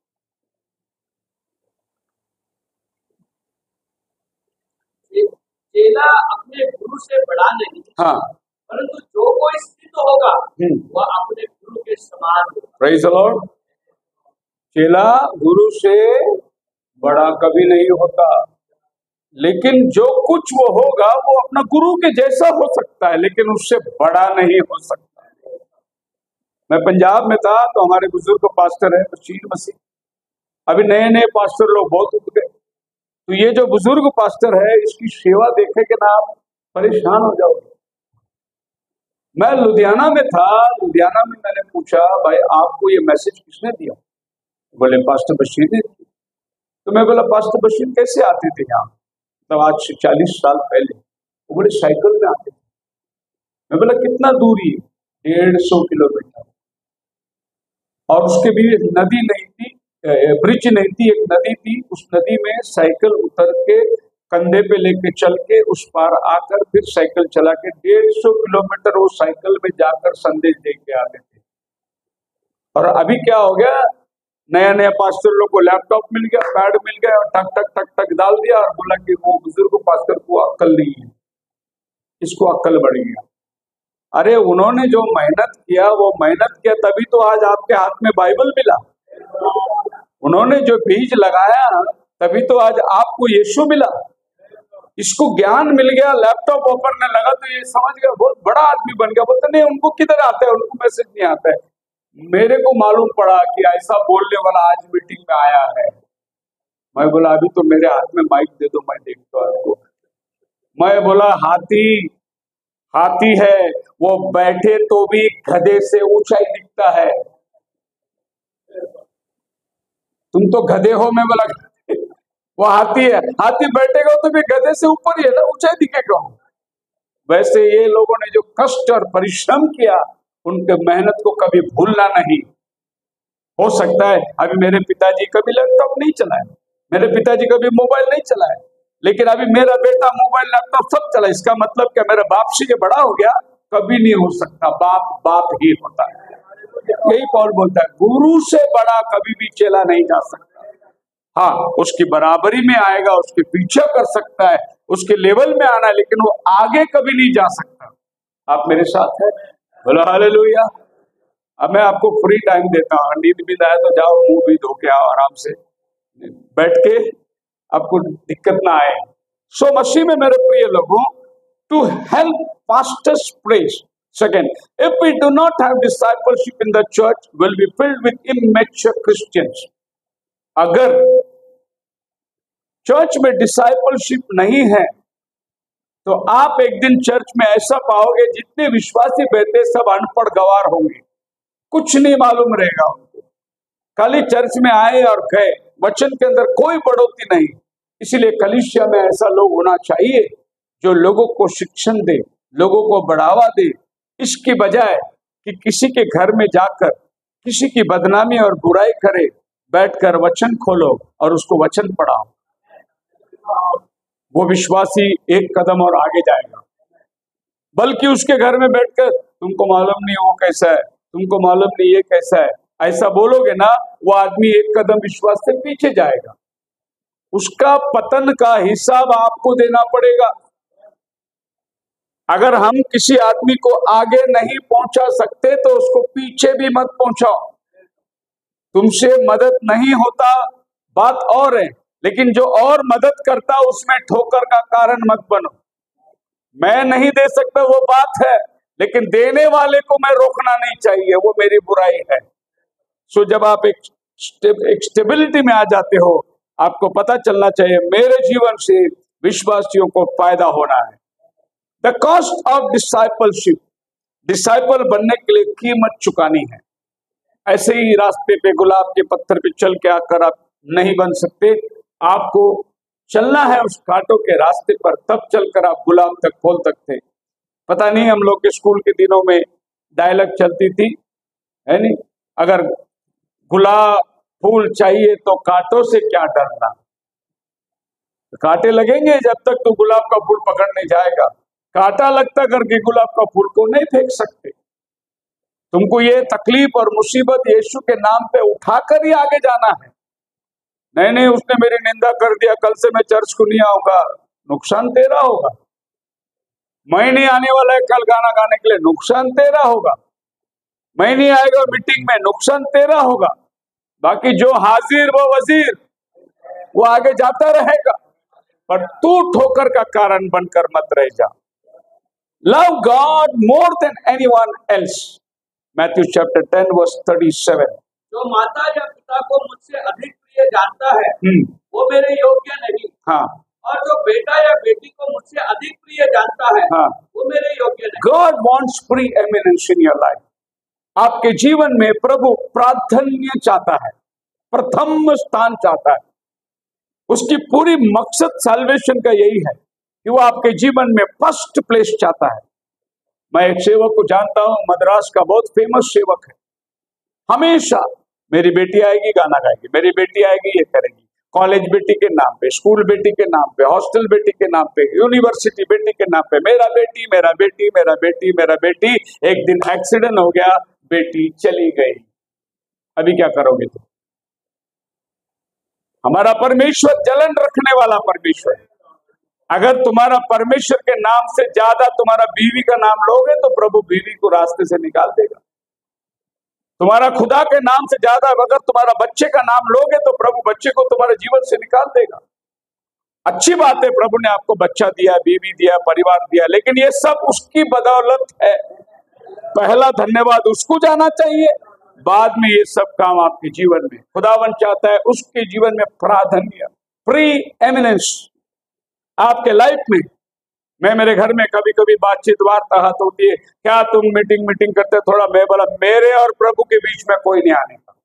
चेला अपने गुरु से बड़ा नहीं, हाँ, परंतु जो कोई स्थित होगा वह अपने गुरु के समान होगा। Praise the lord. चेला गुरु से बड़ा कभी नहीं होता, लेकिन जो कुछ वो होगा वो अपना गुरु के जैसा हो सकता है, लेकिन उससे बड़ा नहीं हो सकता। मैं पंजाब में था तो हमारे बुजुर्ग पास्टर है बशीर मसीह, अभी नए नए पास्टर लोग बहुत उठ गए, तो ये जो बुजुर्ग पास्टर है इसकी सेवा देखे के ना आप परेशान हो जाओगे। मैं लुधियाना में था, लुधियाना में मैंने पूछा भाई आपको ये मैसेज किसने दिया, बोले पास्टर बशीर ने। तो मैं बोला पास्टर बशीर कैसे आते थे यहाँ, तब आज से चालीस साल पहले। वो बोले साइकिल में आते थे। मैं बोला कितना दूरी, डेढ़ सौ किलोमीटर, और उसके भी नदी नहीं थी, ब्रिज नहीं थी, एक नदी थी, उस नदी में साइकिल उतर के कंधे पे लेके चल के उस पार आकर फिर साइकिल चला के डेढ़ सौ किलोमीटर वो साइकिल में जाकर संदेश दे के आते थे। और अभी क्या हो गया, नया नया पास्टर लोग को लैपटॉप मिल गया, पैड मिल गया, और टक टक टक टक डाल दिया और बोला कि वो बुजुर्ग पास्टर को अक्ल नहीं है, इसको अक्ल बढ़ गया। अरे उन्होंने जो मेहनत किया वो मेहनत किया तभी तो आज आपके हाथ में बाइबल मिला। उन्होंने जो बीज लगाया तभी तो आज आपको यीशु मिला। इसको ज्ञान मिल गया, लैपटॉप वापरने लगा तो ये समझ गया बहुत बड़ा आदमी बन गया। बोलते नहीं उनको किधर आता है, उनको मैसेज नहीं आता है। मेरे को मालूम पड़ा कि ऐसा बोलने वाला आज मीटिंग में आया है। मैं बोला अभी तो मेरे हाथ में माइक दे दो, मैं देखता हूं आपको। मैं बोला हाथी हाथी है, वो बैठे तो भी गधे से ऊंचाई दिखता है। तुम तो गधे हो, मैं बोला वो हाथी है, हाथी बैठेगा तो भी गधे से ऊपर ही है ना, ऊंचाई दिखेगा। वैसे ये लोगों ने जो कष्ट और परिश्रम किया उनके मेहनत को कभी भूलना नहीं। हो सकता है अभी मेरे पिताजी कभी लैपटॉप नहीं चलाए, मेरे पिताजी कभी मोबाइल नहीं चलाए, लेकिन अभी मेरा बेटा मोबाइल लैपटॉप सब चला। इसका मतलब क्या मेरा बाप से ये बड़ा हो गया? कभी नहीं हो सकता, बाप बाप ही होता है। यही पौल बोलता है गुरु से बड़ा कभी भी चेला नहीं जा सकता। हाँ, उसकी बराबरी में आएगा, उसके पीछे कर सकता है, उसके लेवल में आना है, लेकिन वो आगे कभी नहीं जा सकता। आप मेरे साथ हैं? बोलो हालेलुया। अब मैं आपको फ्री टाइम देता हूँ, नींद भी आए तो जाओ मुंह भी धो के आओ आराम से बैठ के, आपको दिक्कत ना आए। सो so, मसीह में मेरे प्रिय लोगों, to help pastors press second, if we do not have discipleship in the church will be filled with immature Christians. अगर चर्च में डिसाइपलशिप नहीं है तो आप एक दिन चर्च में ऐसा पाओगे जितने विश्वासी बैठे सब अनपढ़ गवार होंगे, कुछ नहीं मालूम रहेगा उनको, खाली चर्च में आए और गए, वचन के अंदर कोई बढ़ोतरी नहीं। इसीलिए कलीसिया में ऐसा लोग होना चाहिए जो लोगों को शिक्षण दे, लोगों को बढ़ावा दे, इसकी बजाय कि किसी के घर में जाकर किसी की बदनामी और बुराई करे। बैठकर वचन खोलो और उसको वचन पढ़ाओ, वो विश्वासी एक कदम और आगे जाएगा। बल्कि उसके घर में बैठकर तुमको मालूम नहीं वो कैसा है, तुमको मालूम नहीं ये कैसा है, ऐसा बोलोगे ना, वो आदमी एक कदम विश्वास से पीछे जाएगा। उसका पतन का हिसाब आपको देना पड़ेगा। अगर हम किसी आदमी को आगे नहीं पहुंचा सकते तो उसको पीछे भी मत पहुंचाओ। तुमसे मदद नहीं होता बात और है, लेकिन जो और मदद करता उसमें ठोकर का कारण मत बनो। मैं नहीं दे सकता वो बात है, लेकिन देने वाले को मैं रोकना नहीं चाहिए, वो मेरी बुराई है। सो जब आप एक एक स्टेबिलिटी में आ जाते हो, आपको पता चलना चाहिए मेरे जीवन से विश्वासियों को फायदा होना है। The cost of discipleship, disciple बनने के लिए कीमत चुकानी है। ऐसे ही रास्ते पे गुलाब के पत्थर पे चल के आकर आप नहीं बन सकते। आपको चलना है उस कांटों के रास्ते पर, तब चलकर आप गुलाब तक खोल सकते। पता नहीं हम लोग के स्कूल के दिनों में डायलॉग चलती थी, है नहीं, अगर गुलाब फूल चाहिए तो कांटों से क्या डरना, कांटे लगेंगे जब तक तो गुलाब का फूल पकड़ने जाएगा। कांटा लगता करके गुलाब का फूल को नहीं फेंक सकते। तुमको ये तकलीफ और मुसीबत यीशु के नाम पे उठाकर ही आगे जाना है। नहीं नहीं उसने मेरी निंदा कर दिया, कल से मैं चर्च को नहीं आऊंगा, नुकसान तेरा होगा। मैं नहीं आने वाला है कल गाना गाने के लिए, नुकसान तेरा होगा। मैं नहीं आएगा मीटिंग में, नुकसान तेरा होगा। बाकी जो हाजिर वो वजीर, वो आगे जाता रहेगा, पर तू ठोकर का कारण बनकर मत रह जा। Love God more than anyone else, Matthew chapter ten verse thirty seven. जो माता या पिता को मुझसे अधिक प्रिय जानता है वो मेरे योग्य नहीं। हाँ। और जो बेटा या बेटी को मुझसे अधिक प्रिय जानता है हाँ। वो मेरे योग्य नहीं। God wants preeminence in your life. आपके जीवन में प्रभु प्राधान्य चाहता है, प्रथम स्थान चाहता है। उसकी पूरी मकसद साल्वेशन का यही है कि वो आपके जीवन में फर्स्ट प्लेस चाहता है। मैं एक सेवक को जानता हूं, मद्रास का बहुत फेमस सेवक है। हमेशा मेरी बेटी आएगी गाना गाएगी, मेरी बेटी आएगी ये करेगी, कॉलेज बेटी के नाम पे, स्कूल बेटी के नाम पे, हॉस्टल बेटी के नाम पे, यूनिवर्सिटी बेटी के नाम पे, मेरा बेटी मेरा बेटी मेरा बेटी मेरा बेटी। एक दिन एक्सीडेंट हो गया, बेटी चली गई, अभी क्या करोगे तुम? हमारा परमेश्वर जलन रखने वाला परमेश्वर। अगर तुम्हारा परमेश्वर के नाम से ज्यादा तुम्हारा बीवी का नाम लोगे तो प्रभु बीवी को रास्ते से निकाल देगा। तुम्हारा खुदा के नाम से ज्यादा अगर तुम्हारा बच्चे का नाम लोगे तो प्रभु बच्चे को तुम्हारे जीवन से निकाल देगा। अच्छी बात है, प्रभु ने आपको बच्चा दिया, बीवी दिया, परिवार दिया, लेकिन ये सब उसकी बदौलत है। पहला धन्यवाद उसको जाना चाहिए, बाद में ये सब काम आपके जीवन में। खुदावन चाहता है उसके जीवन में प्राधान्य, प्री एमिनेंस आपके लाइफ में। मैं मेरे घर में कभी कभी बातचीत वार्तालाप होती है, क्या तुम मीटिंग मीटिंग करते थोड़ा, मैं बोला मेरे और प्रभु के बीच में कोई नहीं आने का।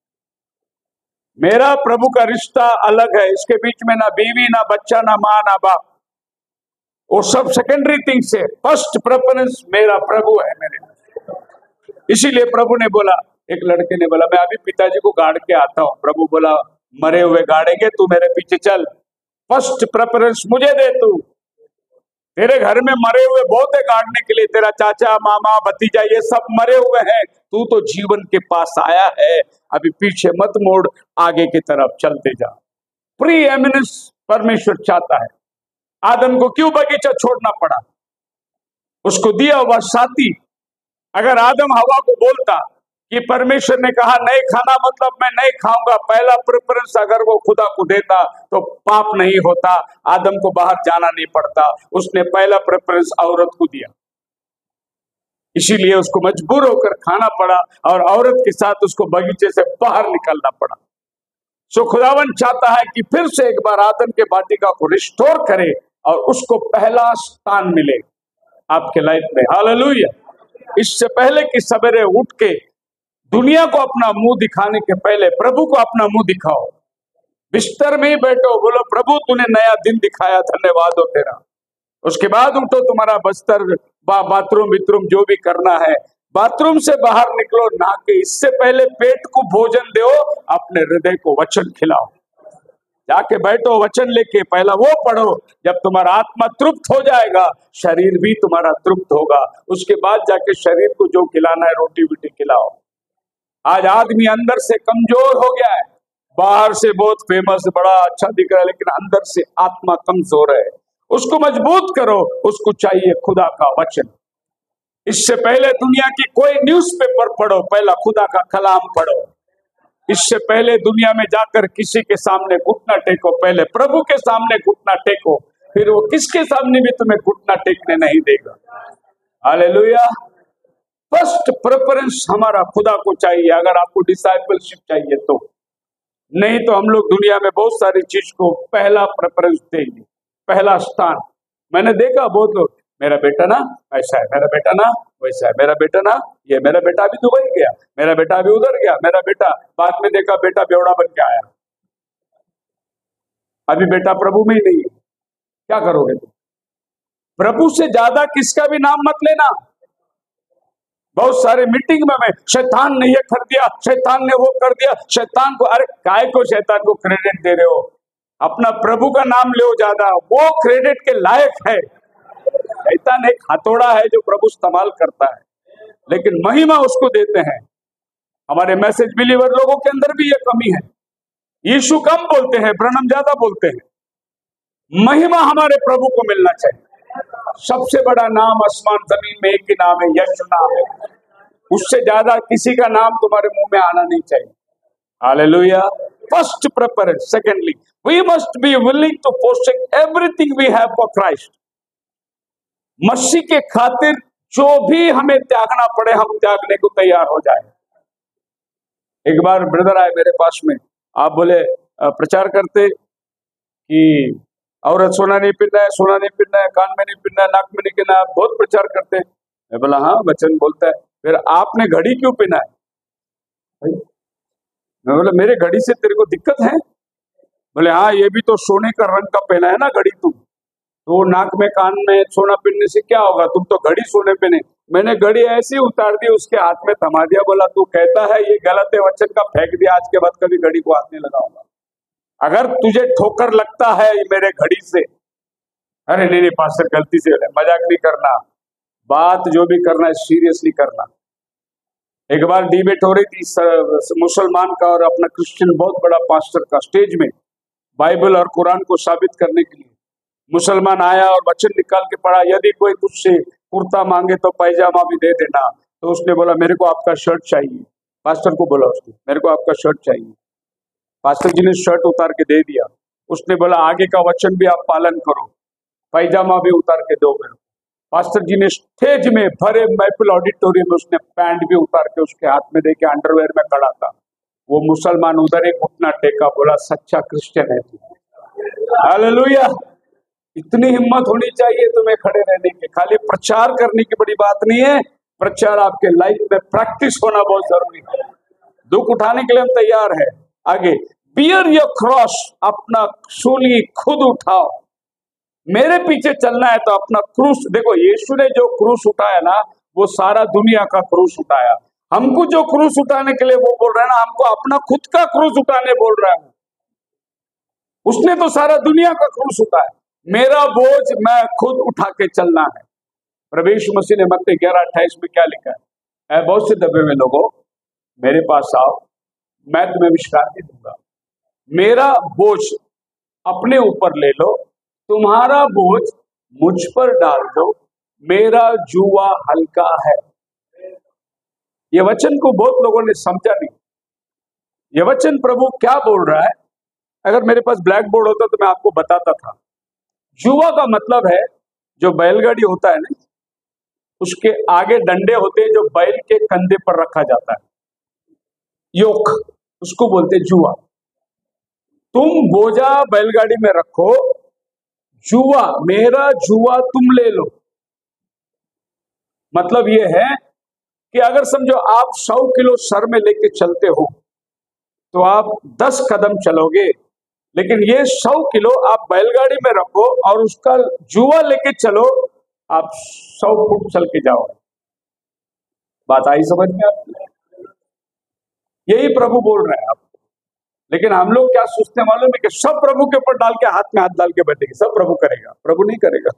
मेरा प्रभु का रिश्ता अलग है, इसके बीच में ना बीवी ना बच्चा ना माँ ना बाप, वो सब सेकेंडरी थिंग्स है। फर्स्ट प्रेफरेंस मेरा प्रभु है मेरे। इसीलिए प्रभु ने बोला, एक लड़के ने बोला मैं अभी पिताजी को गाड़ के आता हूँ। प्रभु बोला मरे हुए गाड़ेंगे, तू मेरे पीछे चल, फर्स्ट प्रेफरेंस मुझे दे। तू तेरे घर में मरे हुए बहुत है गाड़ने के लिए, तेरा चाचा मामा भतीजा ये सब मरे हुए हैं, तू तो जीवन के पास आया है, अभी पीछे मत मोड़, आगे की तरफ चलते जा। प्री एमिनेंस परमेश्वर चाहता है। आदम को क्यों बगीचा छोड़ना पड़ा? उसको दिया हुआ साथी। अगर आदम हवा को बोलता कि परमेश्वर ने कहा नहीं खाना, मतलब मैं नहीं खाऊंगा, पहला प्रेफरेंस अगर वो खुदा को देता तो पाप नहीं होता, आदम को बाहर जाना नहीं पड़ता। उसने पहला प्रेफरेंस औरत को दिया, इसीलिए उसको मजबूर होकर खाना पड़ा और औरत के साथ उसको बगीचे से बाहर निकलना पड़ा। सो खुदावन चाहता है कि फिर से एक बार आदम के वाटिका को रिस्टोर करे और उसको पहला स्थान मिले आपके लाइफ में। हालेलुया। इससे पहले कि सवेरे उठ के दुनिया को अपना मुंह दिखाने के पहले प्रभु को अपना मुंह दिखाओ। बिस्तर में ही बैठो, बोलो प्रभु तूने नया दिन दिखाया, धन्यवाद हो तेरा। उसके बाद उठो, तुम्हारा बस्तर बा, बाथरूम बिथरूम जो भी करना है, बाथरूम से बाहर निकलो नहा के। इससे पहले पेट को भोजन दो, अपने हृदय को वचन खिलाओ। जाके बैठो वचन लेके, पहला वो पढ़ो। जब तुम्हारा आत्मा तृप्त हो जाएगा, शरीर भी तुम्हारा तृप्त होगा। उसके बाद जाके शरीर को जो खिलाना है रोटी वोटी खिलाओ। आज आदमी अंदर से कमजोर हो गया है, बाहर से बहुत फेमस बड़ा अच्छा दिख रहा है, लेकिन अंदर से आत्मा कमजोर है। उसको मजबूत करो, उसको चाहिए खुदा का वचन। इससे पहले दुनिया की कोई न्यूज़पेपर पढ़ो, पहला खुदा का कलाम पढ़ो। इससे पहले दुनिया में जाकर किसी के सामने घुटना टेको, पहले प्रभु के सामने घुटना टेको, फिर वो किसके सामने भी तुम्हें घुटना टेकने नहीं देगा। हालेलुया। फर्स्ट प्रेफरेंस हमारा खुदा को चाहिए, अगर आपको डिसाइपलशिप चाहिए तो। नहीं तो हम लोग दुनिया में बहुत सारी चीज को पहला प्रेफरेंस देंगे, पहला स्थान। मैंने देखा बहुत लोग, मेरा बेटा ना ऐसा है, मेरा बेटा ना वैसा है, मेरा बेटा ना ये, मेरा बेटा अभी दुबई गया, मेरा बेटा अभी उधर गया, मेरा बेटा, बाद में देखा बेटा बेवड़ा बन के आया। अभी बेटा प्रभु में ही नहीं है, क्या करोगे तुम? प्रभु से ज्यादा किसका भी नाम मत लेना। बहुत सारे मीटिंग में मैं शैतान ने ये कर दिया, शैतान ने वो कर दिया, शैतान को, अरे काय को शैतान को क्रेडिट दे रहे हो? अपना प्रभु का नाम ले ज्यादा, वो क्रेडिट के लायक है। शैतान एक हथौड़ा है जो प्रभु इस्तेमाल करता है, लेकिन महिमा उसको देते हैं। हमारे मैसेज बिलीवर लोगों के अंदर भी ये कमी है। यीशु कम बोलते हैं, ब्रनम ज्यादा बोलते हैं। महिमा हमारे प्रभु को मिलना चाहिए। सबसे बड़ा नाम आसमान जमीन में एक ही नाम है, यीशु नाम है। उससे ज्यादा किसी का नाम तुम्हारे मुंह में आना नहीं चाहिए। Hallelujah. First preference. Secondly, we must be willing to forsake everything we have for Christ. मसीह के खातिर जो भी हमें त्यागना पड़े, हम त्यागने को तैयार हो जाए। एक बार ब्रदर आए मेरे पास में, आप बोले प्रचार करते कि औरत सोना नहीं पहनना है, सोना नहीं पहनना है, कान में नहीं पहनना है, नाक में नहीं पहनना है, बहुत प्रचार करते। मैं बोला हाँ वचन बोलता है, फिर आपने घड़ी क्यों पहना है? मैं बोला मेरे घड़ी से तेरे को दिक्कत है? बोले हाँ ये भी तो सोने का रंग का पहना है ना घड़ी तुम, तो नाक में कान में सोना पहनने से क्या होगा, तुम तो घड़ी सोने पहने। मैंने घड़ी ऐसी उतार दी, उसके हाथ में थमा दिया, बोला तू कहता है ये गलत है, वचन का फेंक दिया, आज के बाद कभी घड़ी को हाथ नहीं लगाऊंगा। अगर तुझे ठोकर लगता है मेरे घड़ी से, अरे नहीं नहीं पास्टर गलती से, मजाक नहीं करना, बात जो भी करना है सीरियसली करना। एक बार डिबेट हो रही थी मुसलमान का और अपना क्रिश्चियन बहुत बड़ा पास्टर का, स्टेज में बाइबल और कुरान को साबित करने के लिए मुसलमान आया और वचन निकाल के पढ़ा, यदि कोई तुझसे कुर्ता मांगे तो पैजामा भी दे देना। तो उसने बोला मेरे को आपका शर्ट चाहिए। पास्टर को बोला उसने मेरे को आपका शर्ट चाहिए। पास्टर जी ने शर्ट उतार के दे दिया। उसने बोला आगे का वचन भी आप पालन करो, पैजामा भी उतार के दो मेरे को। पास्टर जी ने स्टेज में भरे महफिल ऑडिटोरियम में उसने पैंट भी उतार के उसके हाथ में दे के अंडरवेयर में खड़ा था। वो मुसलमान उधर एक घुटना टेका, बोला सच्चा क्रिश्चियन है तू। हालेलुया। इतनी हिम्मत होनी चाहिए तुम्हें खड़े रहने की। खाली प्रचार करने की बड़ी बात नहीं है, प्रचार आपके लाइफ में प्रैक्टिस होना बहुत जरूरी है। दुख उठाने के लिए हम तैयार है। आगे, बियर योर क्रॉस, अपना सूली खुद उठाओ। मेरे पीछे चलना है तो अपना क्रूस, देखो यीशु ने जो क्रूस उठाया ना, वो सारा दुनिया का क्रूस उठाया। हमको जो क्रूस उठाने के लिए वो बोल रहा है ना, हमको अपना खुद का क्रूस उठाने बोल रहा है। उसने तो सारा दुनिया का क्रूस उठाया। मेरा बोझ मैं खुद उठा के चलना है। प्रभु यीशु मसीह ने मत्ती ग्यारह अट्ठाईस में क्या लिखा है? बहुत से दबे हुए लोगों मेरे पास आओ, मैं तुम्हें विश्रांति दूंगा। मेरा बोझ अपने ऊपर ले लो, तुम्हारा बोझ मुझ पर डाल दो, मेरा जुआ हल्का है। ये वचन को बहुत लोगों ने समझा नहीं। ये वचन प्रभु क्या बोल रहा है? अगर मेरे पास ब्लैक बोर्ड होता तो मैं आपको बताता था। जुआ का मतलब है, जो बैलगाड़ी होता है ना, उसके आगे डंडे होते हैं जो बैल के कंधे पर रखा जाता है, योक, उसको बोलते जुआ। तुम बोझा बैलगाड़ी में रखो, जुआ, मेरा जुआ तुम ले लो। मतलब ये है कि अगर समझो आप सौ किलो सर में लेके चलते हो तो आप दस कदम चलोगे, लेकिन ये सौ किलो आप बैलगाड़ी में रखो और उसका जुआ लेके चलो, आप सौ फुट चल के जाओ। बात आई समझ में आपको? यही प्रभु बोल रहे हैं आपको। लेकिन हम लोग क्या सोचते हैं मालूम है कि सब प्रभु के ऊपर डाल के हाथ में हाथ डाल के बैठेंगे, सब प्रभु करेगा। प्रभु नहीं करेगा।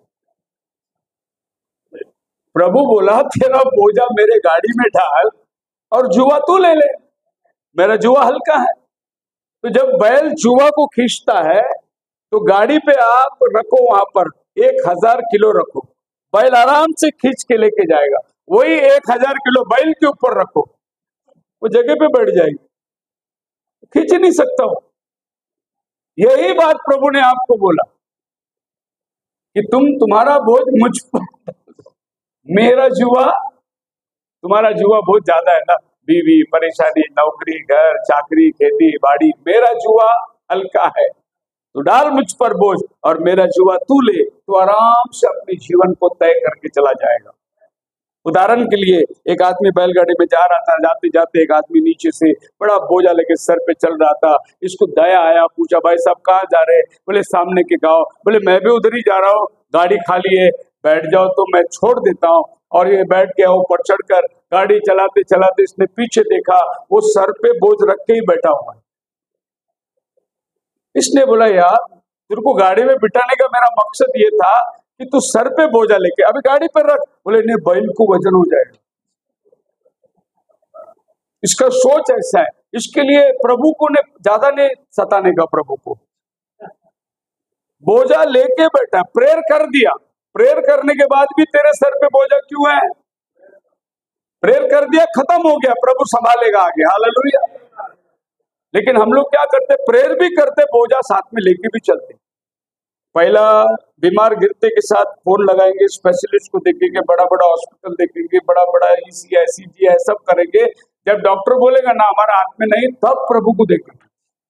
प्रभु बोला तेरा बोझा मेरे गाड़ी में डाल और जुआ तू ले ले, मेरा जुआ हल्का है। तो जब बैल जुआ को खींचता है तो गाड़ी पे आप रखो, वहां पर एक हजार किलो रखो, बैल आराम से खींच के लेके जाएगा। वही एक हजार किलो बैल के ऊपर रखो, वो जगह पे बैठ जाएगी, खींच नहीं सकता हो। यही बात प्रभु ने आपको बोला कि तुम तुम्हारा बोझ मुझ पर, मेरा जुआ, तुम्हारा जुआ बहुत ज्यादा है ना, बीवी, परेशानी, नौकरी, घर, चाकरी, खेती बाड़ी, मेरा जुआ हल्का है, तो डाल मुझ पर बोझ और मेरा जुआ तू ले, तो आराम से अपने जीवन को तय करके चला जाएगा। उदाहरण के लिए एक आदमी बैलगाड़ी में जा रहा था, जाते जाते एक आदमी नीचे से बड़ा बोझा लेके सर पे चल रहा था। इसको दया आया, पूछा भाई साहब कहाँ जा रहे? बोले सामने के गांव। बोले मैं भी उधर ही जा रहा हूँ, गाड़ी खाली है, बैठ जाओ तो मैं छोड़ देता हूँ। और ये बैठ गया, ऊपर चढ़कर गाड़ी चलाते चलाते इसने पीछे देखा, वो सर पे बोझ रख के ही बैठा हुआ है। इसने बोला यार तेरे को गाड़ी में बिठाने का मेरा मकसद ये था कि तू सर पे बोझा लेके अभी गाड़ी पर रख। बोले नहीं, बैल को वजन हो जाएगा। इसका सोच ऐसा है। इसके लिए प्रभु को ने ज्यादा नहीं सताने का, प्रभु को बोझा लेके बैठा, प्रेयर कर दिया, प्रेयर करने के बाद भी तेरे सर पे बोझा क्यों है? प्रेयर कर दिया, खत्म हो गया, प्रभु संभालेगा आगे। हालेलुया। लेकिन हम लोग क्या करते, प्रेयर भी करते, बोझा साथ में लेके भी चलते। पहला बीमार गिरते के साथ फोन लगाएंगे, स्पेशलिस्ट को देखेंगे, बड़ा बड़ा हॉस्पिटल देखेंगे, बड़ा बड़ा ईसी है, सीजी है, सब करेंगे। जब डॉक्टर बोलेगा ना हमारे हाथ में नहीं, तब प्रभु को देखेंगे।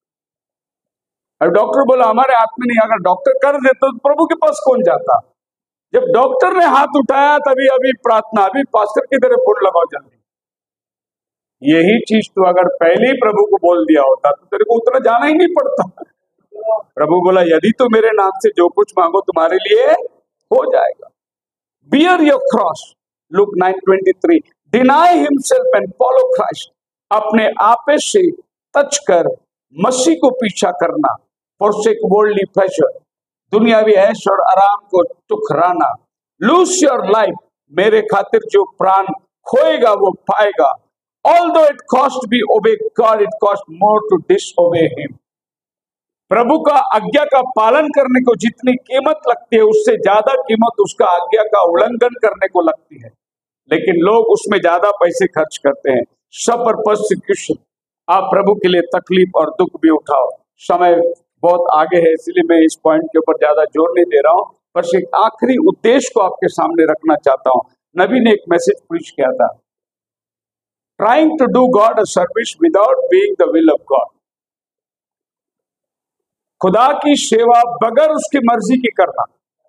अब डॉक्टर बोला हमारे हाथ में नहीं, अगर डॉक्टर कर देता तो प्रभु के पास कौन जाता? जब डॉक्टर ने हाथ उठाया तभी अभी प्रार्थना, अभी पास्टर की तरह फोन लगाओ जल्दी। यही चीज तो अगर पहले ही प्रभु को बोल दिया होता तो तेरे को उतना जाना ही नहीं पड़ता। प्रभु बोला यदि तो मेरे नाम से जो कुछ मांगो तुम्हारे लिए हो जाएगा। Bear your cross, Luke nine twenty three, deny himself and follow Christ. अपने आपे से तच कर मसीह को पीछा करना। फॉरसेक वर्ल्डली प्लेजर, दुनियावी ऐश और आराम को ठुकराना। लूज योर लाइफ, मेरे खातिर जो प्राण खोएगा वो पाएगा। Although it cost be obey God, it cost more to disobey Him. प्रभु का आज्ञा का पालन करने को जितनी कीमत लगती है उससे ज्यादा कीमत उसका आज्ञा का उल्लंघन करने को लगती है। लेकिन लोग उसमें ज्यादा पैसे खर्च करते हैं। सफर परसिक्यूशन, आप प्रभु के लिए तकलीफ और दुख भी उठाओ। समय बहुत आगे है इसलिए मैं इस पॉइंट के ऊपर ज्यादा जोर नहीं दे रहा हूँ, पर एक आखिरी उद्देश्य को आपके सामने रखना चाहता हूँ। नबी ने एक मैसेज प्रीच किया था, trying to do God a service without being the will of God. खुदा की सेवा बगैर उसकी मर्जी की करना।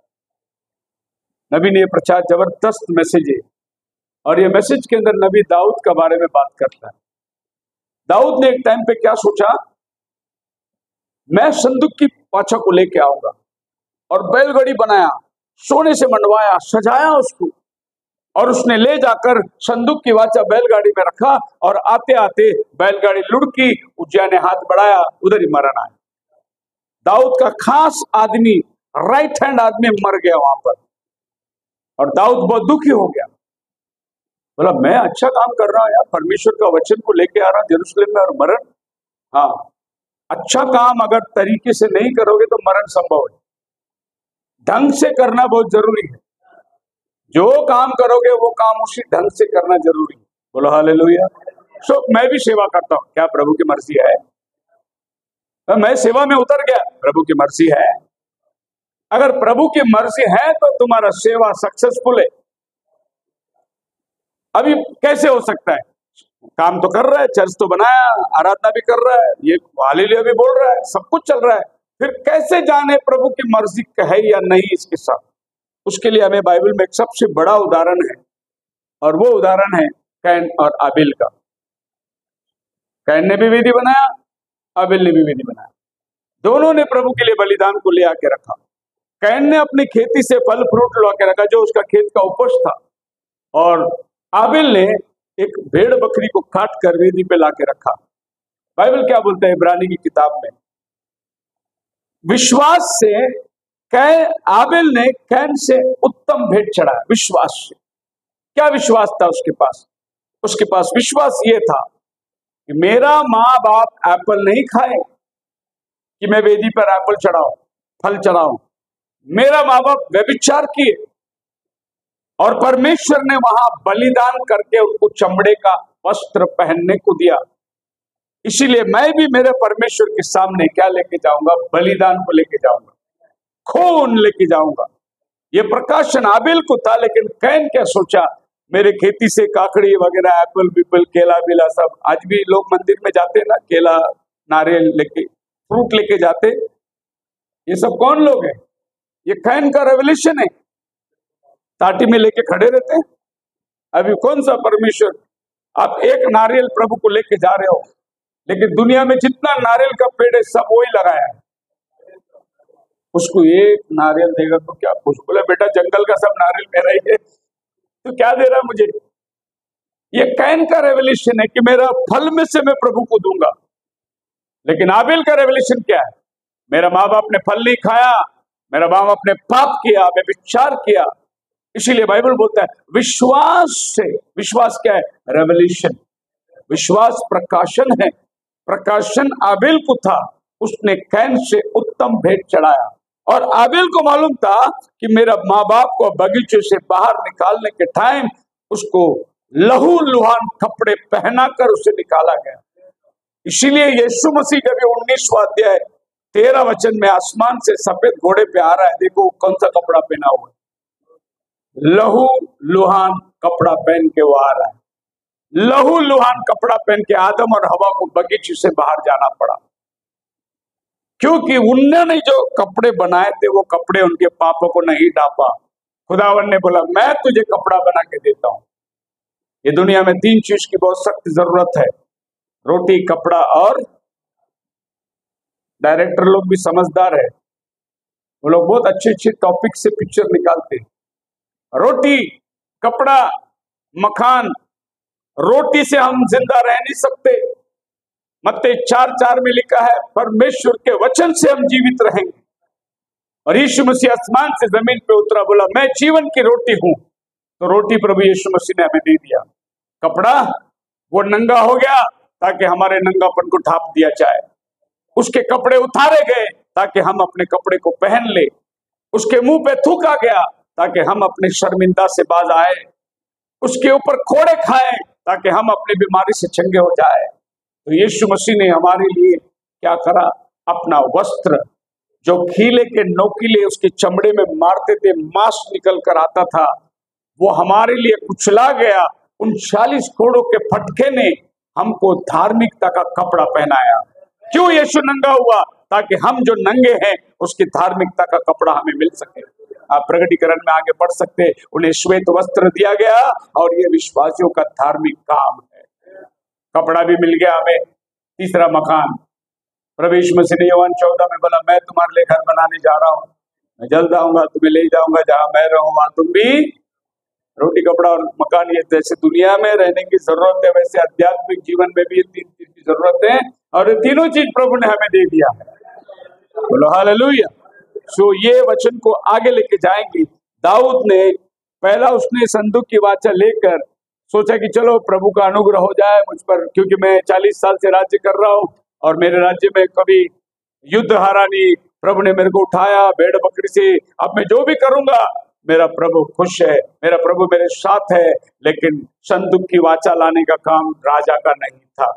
नबी ने प्रचार जबरदस्त मैसेज है और ये मैसेज के अंदर नबी दाऊद के बारे में बात करता है। दाऊद ने एक टाइम पे क्या सोचा, मैं संदूक की पाछा को लेके आऊंगा, और बैलगाड़ी बनाया, सोने से मनवाया, सजाया उसको, और उसने ले जाकर संदूक की वाचा बैलगाड़ी में रखा, और आते आते बैलगाड़ी लुढ़की, उज्जिया ने हाथ बढ़ाया, उधर ही मरण आया। दाऊद का खास आदमी, राइट हैंड आदमी मर गया वहां पर, और दाऊद बहुत दुखी हो गया। बोला मैं अच्छा काम कर रहा हूं यार, परमेश्वर का वचन को लेके आ रहा हूं यरूशलेम में, और मरण। हाँ, अच्छा काम अगर तरीके से नहीं करोगे तो मरण संभव है। ढंग से करना बहुत जरूरी है। जो काम करोगे वो काम उसी ढंग से करना जरूरी है। बोलो हालेलुया। सो मैं भी सेवा करता हूँ, क्या प्रभु की मर्जी है? मैं सेवा में उतर गया, प्रभु की मर्जी है। अगर प्रभु की मर्जी है तो तुम्हारा सेवा सक्सेसफुल है। अभी कैसे हो सकता है? काम तो कर रहा है, चर्च तो बनाया, आराधना भी कर रहा है, ये हालेलुया भी बोल रहा है, सब कुछ चल रहा है, फिर कैसे जाने प्रभु की मर्जी है या नहीं इसके साथ? उसके लिए हमें बाइबल में एक सबसे बड़ा उदाहरण है, और वो उदाहरण है कैन और आबिल का। कैन ने भी विधि बनाया, आबिल ने भी विधि बनाया। दोनों ने प्रभु के लिए बलिदान को ले आके रखा। कैन ने अपनी खेती से फल फ्रूट ला के रखा, जो उसका खेत का उपज था, और आबिल ने एक भेड़ बकरी को काट कर वेदी पे ला के रखा। बाइबल क्या बोलता है इब्रानी की किताब में? विश्वास से कैन आबेल ने कैन से उत्तम भेंट चढ़ाया। विश्वास से। क्या विश्वास था उसके पास? उसके पास विश्वास ये था कि मेरा माँ बाप एप्पल नहीं खाए कि मैं वेदी पर एप्पल चढ़ाऊं, फल चढ़ाऊं। मेरा माँ बाप व्यभिचार किए और परमेश्वर ने वहां बलिदान करके उनको चमड़े का वस्त्र पहनने को दिया। इसीलिए मैं भी मेरे परमेश्वर के सामने क्या लेके जाऊंगा? बलिदान को लेके जाऊंगा, खून लेके जाऊंगा। ये प्रकाशन आबेल को था, लेकिन कैन क्या सोचा? मेरे खेती से काकड़ी वगैरह, एप्पल बिपल, केला बिला सब। आज भी लोग मंदिर में जाते ना, केला नारियल लेके, फ्रूट लेके जाते। ये सब कौन लोग हैं? ये कैन का रेवल्यूशन है। ताटी में लेके खड़े रहते हैं। अभी कौन सा परमेश्वर? आप एक नारियल प्रभु को लेके जा रहे हो, लेकिन दुनिया में जितना नारियल का पेड़ है सब वही लगाया है। उसको एक नारियल देगा तो क्या खुश? बोले बेटा जंगल का सब नारियल मेरा ही है, तो क्या दे रहा मुझे? ये कैन का रेवल्यूशन है कि मेरा फल में से मैं प्रभु को दूंगा। लेकिन आबेल का रेवल्यूशन क्या है? मेरा माँ बाप ने फल नहीं खाया, मेरा माँ बाप ने पाप किया, व्यभिचार किया। इसीलिए बाइबल बोलता है विश्वास से। विश्वास क्या है? रेवल्यूशन। विश्वास प्रकाशन है। प्रकाशन आबेल को था, उसने कैन से उत्तम भेंट चढ़ाया। और आबेल को मालूम था कि मेरा माँ बाप को बगीचे से बाहर निकालने के टाइम उसको लहू लुहान कपड़े पहनाकर उसे निकाला गया। इसीलिए यीशु मसीह जब ये उन्नीसवां अध्याय तेरह वचन में आसमान से सफेद घोड़े पे आ रहा है, देखो कौन सा कपड़ा पहना हुआ है? लहू लुहान कपड़ा पहन के वो आ रहा है। लहू लुहान कपड़ा पहन के आदम और हवा को बगीचे से बाहर जाना पड़ा, क्योंकि उन्होंने जो कपड़े बनाए थे वो कपड़े उनके पापों को नहीं ढांपा। खुदावन ने बोला मैं तुझे कपड़ा बना के देता हूं। ये दुनिया में तीन चीज की बहुत सख्त जरूरत है, रोटी, कपड़ा और डायरेक्टर लोग भी समझदार है, वो लोग बहुत अच्छे अच्छे टॉपिक से पिक्चर निकालते हैं। रोटी, कपड़ा, मकान। रोटी से हम जिंदा रह नहीं सकते। मत्ती चार चार में लिखा है परमेश्वर के वचन से हम जीवित रहेंगे। और यीशु मसीह आसमान से जमीन पे उतरा, बोला मैं जीवन की रोटी हूं। तो रोटी प्रभु यीशु मसीह ने हमें दे दिया। कपड़ा, वो नंगा हो गया ताकि हमारे नंगापन को ढांप दिया जाए। उसके कपड़े उतारे गए ताकि हम अपने कपड़े को पहन ले। उसके मुंह पे थूका गया ताकि हम अपने शर्मिंदा से बाज आए। उसके ऊपर कोड़े खाए ताकि हम अपनी बीमारी से चंगे हो जाए। तो यीशु मसीह ने हमारे लिए क्या करा? अपना वस्त्र जो खीले के नोकीले उसके चमड़े में मारते थे, मांस निकल कर आता था, वो हमारे लिए कुचला गया। उन चालीस कोड़ों के फटके ने हमको धार्मिकता का कपड़ा पहनाया। क्यों यीशु नंगा हुआ? ताकि हम जो नंगे हैं उसकी धार्मिकता का कपड़ा हमें मिल सके। आप प्रकटीकरण में आगे पढ़ सकते हैं, उन्हें श्वेत वस्त्र दिया गया और ये विश्वासियों का धार्मिक काम है। कपड़ा भी मिल गया हमें। तीसरा मकान, प्रभु यीशु मसीह ने यूहन्ना चौदह में बोला मैं तुम्हारे लिए घर बनाने जा रहा हूँ, मैं जल्द आऊंगा, तुम्हें ले जाऊंगा, जहां मैं रहूं वहां तुम भी। रोटी, कपड़ा और मकान, ये जैसे दुनिया में रहने की जरूरत है वैसे आध्यात्मिक जीवन में भी ये तीन चीज की जरूरत है, और ये तीनों चीज प्रभु ने हमें दे दिया है। बोलो हालेलुया। सो ये वचन को आगे लेके जाएंगे। दाऊद ने पहला उसने संदूक की वाचा लेकर सोचा कि चलो प्रभु का अनुग्रह हो जाए मुझ पर, क्योंकि मैं चालीस साल से राज्य कर रहा हूँ और मेरे राज्य में कभी युद्ध हारा नहीं। प्रभु ने मेरे को उठाया भेड़ बकरी से, अब मैं जो भी करूंगा मेरा प्रभु खुश है, मेरा प्रभु मेरे साथ है। लेकिन संदूक की वाचा लाने का काम राजा का नहीं था।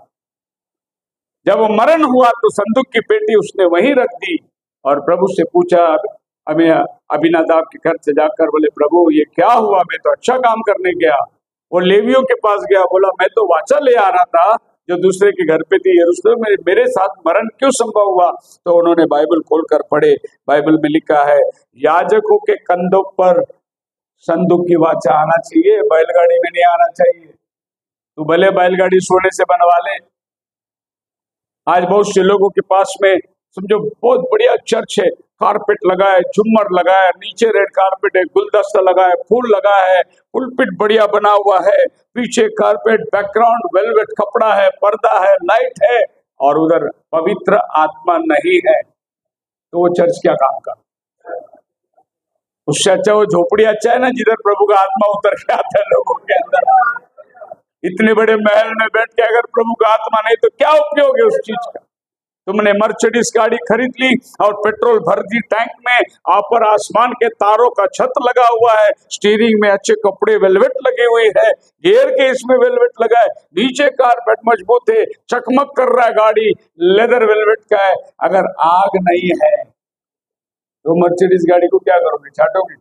जब वो मरण हुआ तो संदूक की पेटी उसने वहीं रख दी और प्रभु से पूछा, हमें अभिनादाब के घर से जाकर, बोले प्रभु ये क्या हुआ? मैं तो अच्छा काम करने गया। वो लेवियों के पास गया, बोला मैं तो वाचा ले आ रहा था जो दूसरे के घर पे थी यरूशलेम में, मेरे साथ मरण क्यों संभव हुआ? तो उन्होंने बाइबल खोलकर पढ़े। बाइबल में लिखा है याजकों के कंधों पर संदूक की वाचा आना चाहिए, बैलगाड़ी में नहीं आना चाहिए। तो भले बैलगाड़ी सोने से बनवा ले। आज बहुत से लोगों के पास में समझो बहुत बढ़िया चर्च है, कारपेट लगा है, झुम्मर लगा है, नीचे रेड कारपेट है, गुलदस्ता लगा है, फूल लगा है, पुलपिट बढ़िया बना हुआ है, पीछे कारपेट, बैकग्राउंड वेलवेट कपड़ा है, पर्दा है, लाइट है, और उधर पवित्र आत्मा नहीं है तो वो चर्च क्या काम का? उससे अच्छा वो झोपड़ी अच्छा है ना, जिधर प्रभु का आत्मा उतर के आता है लोगों के अंदर। इतने बड़े महल में बैठ के अगर प्रभु का आत्मा नहीं तो क्या उपयोग है उस चीज का? तुमने मर्सिडीज गाड़ी खरीद ली और पेट्रोल भर दी टैंक में, ऊपर आसमान के तारों का छत लगा हुआ है, स्टीयरिंग में अच्छे कपड़े वेलवेट लगे हुए है, गियर के इसमें वेलवेट लगा है, नीचे कारपेट मजबूत है, चकमक कर रहा है, गाड़ी लेदर वेलवेट का है। अगर आग नहीं है तो मर्सिडीज गाड़ी को क्या करोगे? छाटोगे?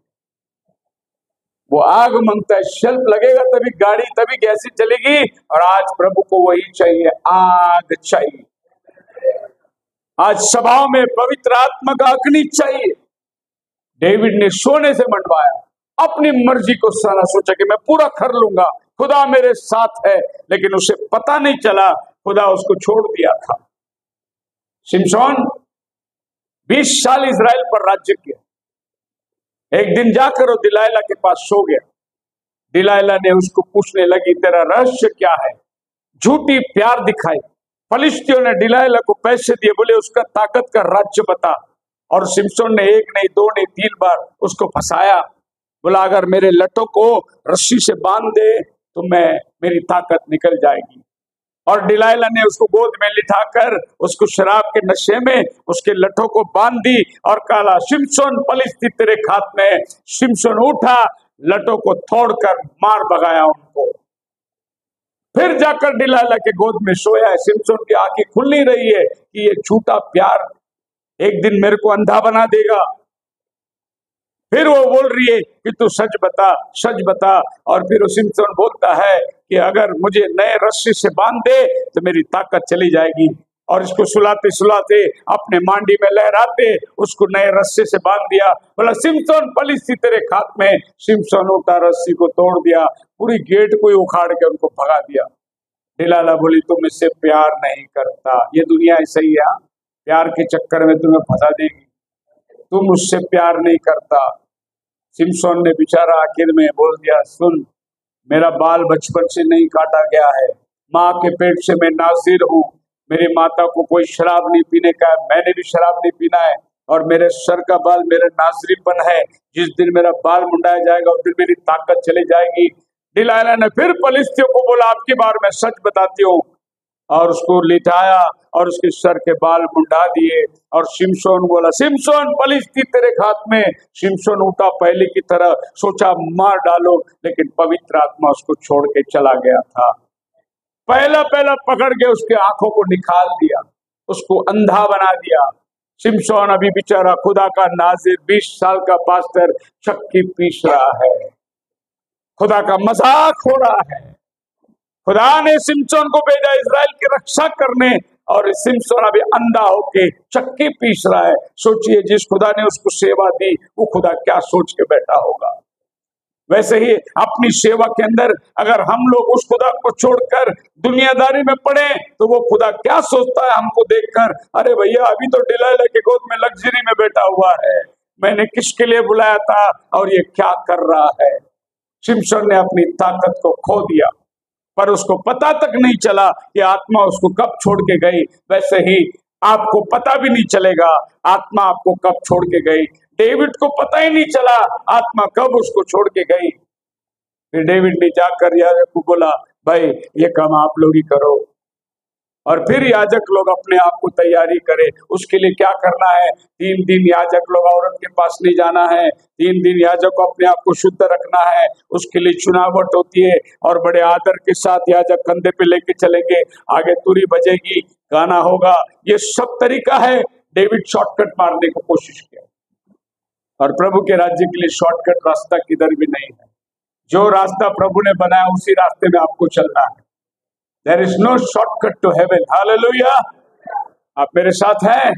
वो आग मांगता है, शेल्फ लगेगा तभी गाड़ी, तभी गैस चलेगी। और आज प्रभु को वही चाहिए, आग चाहिए। आज सभाओं में पवित्र आत्मा का अग्नि चाहिए। डेविड ने सोने से मंडवाया, अपनी मर्जी को सारा सोचा कि मैं पूरा कर लूंगा, खुदा मेरे साथ है, लेकिन उसे पता नहीं चला खुदा उसको छोड़ दिया था। शिमशोन बीस साल इजराइल पर राज्य किया। एक दिन जाकर वो दिलाइला के पास सो गया। दिलाइला ने उसको पूछने लगी, तेरा रहस्य क्या है? झूठी प्यार दिखाई। फलिस्तियों ने दिलाइला को पैसे दिए, बोले उसका ताकत का राज्य बता। और शिमशोन ने एक नहीं, दो नहीं, तीन बार उसको फंसाया। बोला अगर मेरे लट्टों को रस्सी से बांध दे तो मैं मेरी ताकत निकल जाएगी। और डिलाइला ने उसको गोद में लिटाकर उसको शराब के नशे में उसके लट्ठों को बांध दी और कहा, शिमशोन फलिस्ती तेरे हाथ में। शिमशोन उठा, लट्ठों को तोड़कर मार भगाया उनको। फिर जाकर डिलाइला के गोद में सोया। शिमशोन की आंखें खुल नहीं रही है कि ये झूठा प्यार एक दिन मेरे को अंधा बना देगा। फिर वो बोल रही है कि तू सच बता, सच बता। और फिर शिमशोन बोलता है कि अगर मुझे नए रस्सी से बांध दे तो मेरी ताकत चली जाएगी। और इसको सुलाते सुलाते अपने मांडी में लहराते उसको नए रस्से से बांध दिया। बोला शिमशोन फलिस्ती तेरे हाथ में। शिमशोन उठा, रस्सी को तोड़ दिया, पूरी गेट को ही उखाड़ के उनको भगा दिया। डिलाइला बोली तुम इससे प्यार नहीं करता। ये दुनिया ऐसा ही है, प्यार के चक्कर में तुम्हें फंसा देगी। तुम उससे प्यार नहीं करता। शिमशोन ने बेचारा आखिर में बोल दिया, सुन, मेरा बाल बचपन से नहीं काटा गया है, माँ के पेट से मैं नाज़िर हूँ। मेरी माता को कोई शराब नहीं पीने का है, मैंने भी शराब नहीं पीना है। और मेरे सर का बाल मेरा नाज़रीपन है। जिस दिन मेरा बाल मुंडाया जाएगा उस दिन मेरी ताकत चली जाएगी। डिलाइला ने फिर फलिस्तियों को बोला, आपकी बार मैं सच बताती हूँ। और उसको लिटाया और उसके सर के बाल मुंडा दिए। और शिमशोन बोला, शिमशोन फलिस्ती तेरे हाथ में। शिमशोन उठा पहले की तरह, सोचा मार डालो, लेकिन पवित्र आत्मा उसको छोड़ के चला गया था। पहला पहला पकड़ के उसके आंखों को निकाल दिया, उसको अंधा बना दिया। शिमशोन अभी बेचारा खुदा का नाजिर, बीस साल का पास्टर, चक्की पीस रहा है, खुदा का मजाक हो रहा है। खुदा ने शिमशोन को भेजा इजराइल की रक्षा करने, और शिमशोन अभी अंधा होके चक्की पीस रहा है। सोचिए, जिस खुदा ने उसको सेवा दी वो खुदा क्या सोच के बैठा होगा। वैसे ही अपनी सेवा के अंदर अगर हम लोग उस खुदा को छोड़कर दुनियादारी में पड़े तो वो खुदा क्या सोचता है हमको देखकर। अरे भैया, अभी तो डिलाइला के गोद में लग्जरी में बैठा हुआ है, मैंने किसके लिए बुलाया था और ये क्या कर रहा है। शिमशोन ने अपनी ताकत को खो दिया, पर उसको पता तक नहीं चला कि आत्मा उसको कब छोड़ के गई। वैसे ही आपको पता भी नहीं चलेगा आत्मा आपको कब छोड़ के गई। डेविड को पता ही नहीं चला आत्मा कब उसको छोड़ के गई। फिर डेविड ने जाकर याजक को बोला, भाई ये काम आप लोग ही करो। और फिर याजक लोग अपने आप को तैयारी करे। उसके लिए क्या करना है, तीन दिन याजक लोग औरत के पास नहीं जाना है, तीन दिन याजक को अपने आप को शुद्ध रखना है। उसके लिए चुनावट होती है और बड़े आदर के साथ याजक कंधे पे लेके चलेंगे, आगे तुरी बजेगी, गाना होगा। ये सब तरीका है। डेविड शॉर्टकट मारने की कोशिश किया, और प्रभु के राज्य के लिए शॉर्टकट रास्ता किधर भी नहीं है। जो रास्ता प्रभु ने बनाया उसी रास्ते में आपको चलना है। There is no shortcut to heaven. Hallelujah. आप मेरे साथ हैं।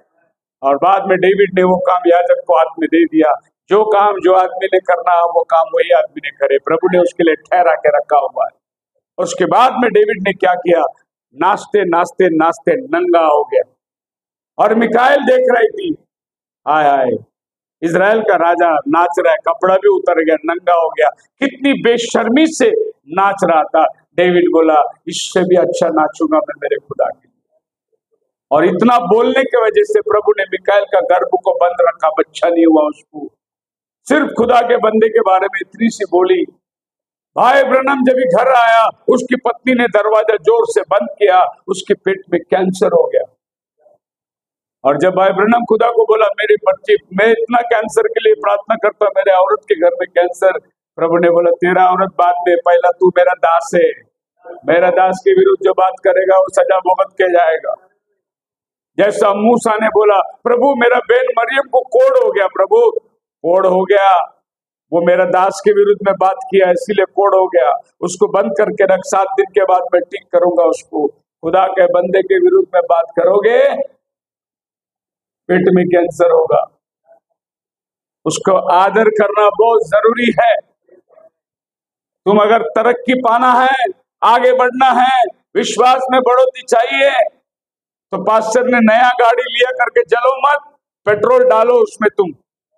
और बाद में डेविड ने वो काम याजक को हाथ में दे दिया। जो काम जो आदमी ने करना वो काम वही आदमी ने करे, प्रभु ने उसके लिए ठहरा के रखा हुआ है। उसके बाद में डेविड ने क्या किया, नाचते नाचते नाचते नंगा हो गया। और मिकाएल देख रही थी, हाय हाय, इजराइल का राजा नाच रहा है, कपड़ा भी उतर गया, नंगा हो गया, कितनी बेशर्मी से नाच रहा था। डेविड बोला, इससे भी अच्छा नाचूंगा मैं मेरे खुदा के लिए। और इतना बोलने की वजह से प्रभु ने मिकाएल का गर्भ को बंद रखा, बच्चा नहीं हुआ उसको। सिर्फ खुदा के बंदे के बारे में इतनी सी बोली। भाई ब्रनम जब ही घर आया, उसकी पत्नी ने दरवाजा जोर से बंद किया, उसके पेट में कैंसर हो गया। और जब भाई ब्रनम खुदा को बोला, मेरी बच्ची, मैं इतना कैंसर के लिए प्रार्थना करता, मेरे औरत के घर में कैंसर, प्रभु ने बोला तेरा औरत बाद में, पहला तू मेरा दास है, मेरा दास के विरुद्ध जो बात करेगा वो सजा भुगत के जाएगा। जैसा मूसा ने बोला, प्रभु मेरा बेन मरियम को कोढ़ हो गया, प्रभु कोढ़ हो गया, वो मेरा दास के विरुद्ध में बात किया इसीलिए कोढ़ हो गया, उसको बंद करके रख, सात दिन के बाद मैं ठीक करूंगा उसको। खुदा के बंदे के विरुद्ध में बात करोगे, पेट में कैंसर होगा। उसको आदर करना बहुत जरूरी है। तुम अगर तरक्की पाना है, आगे बढ़ना है, विश्वास में बढ़ोतरी चाहिए, तो पास्टर ने नया गाड़ी लिया करके चलो मत, पेट्रोल डालो उसमें, तुम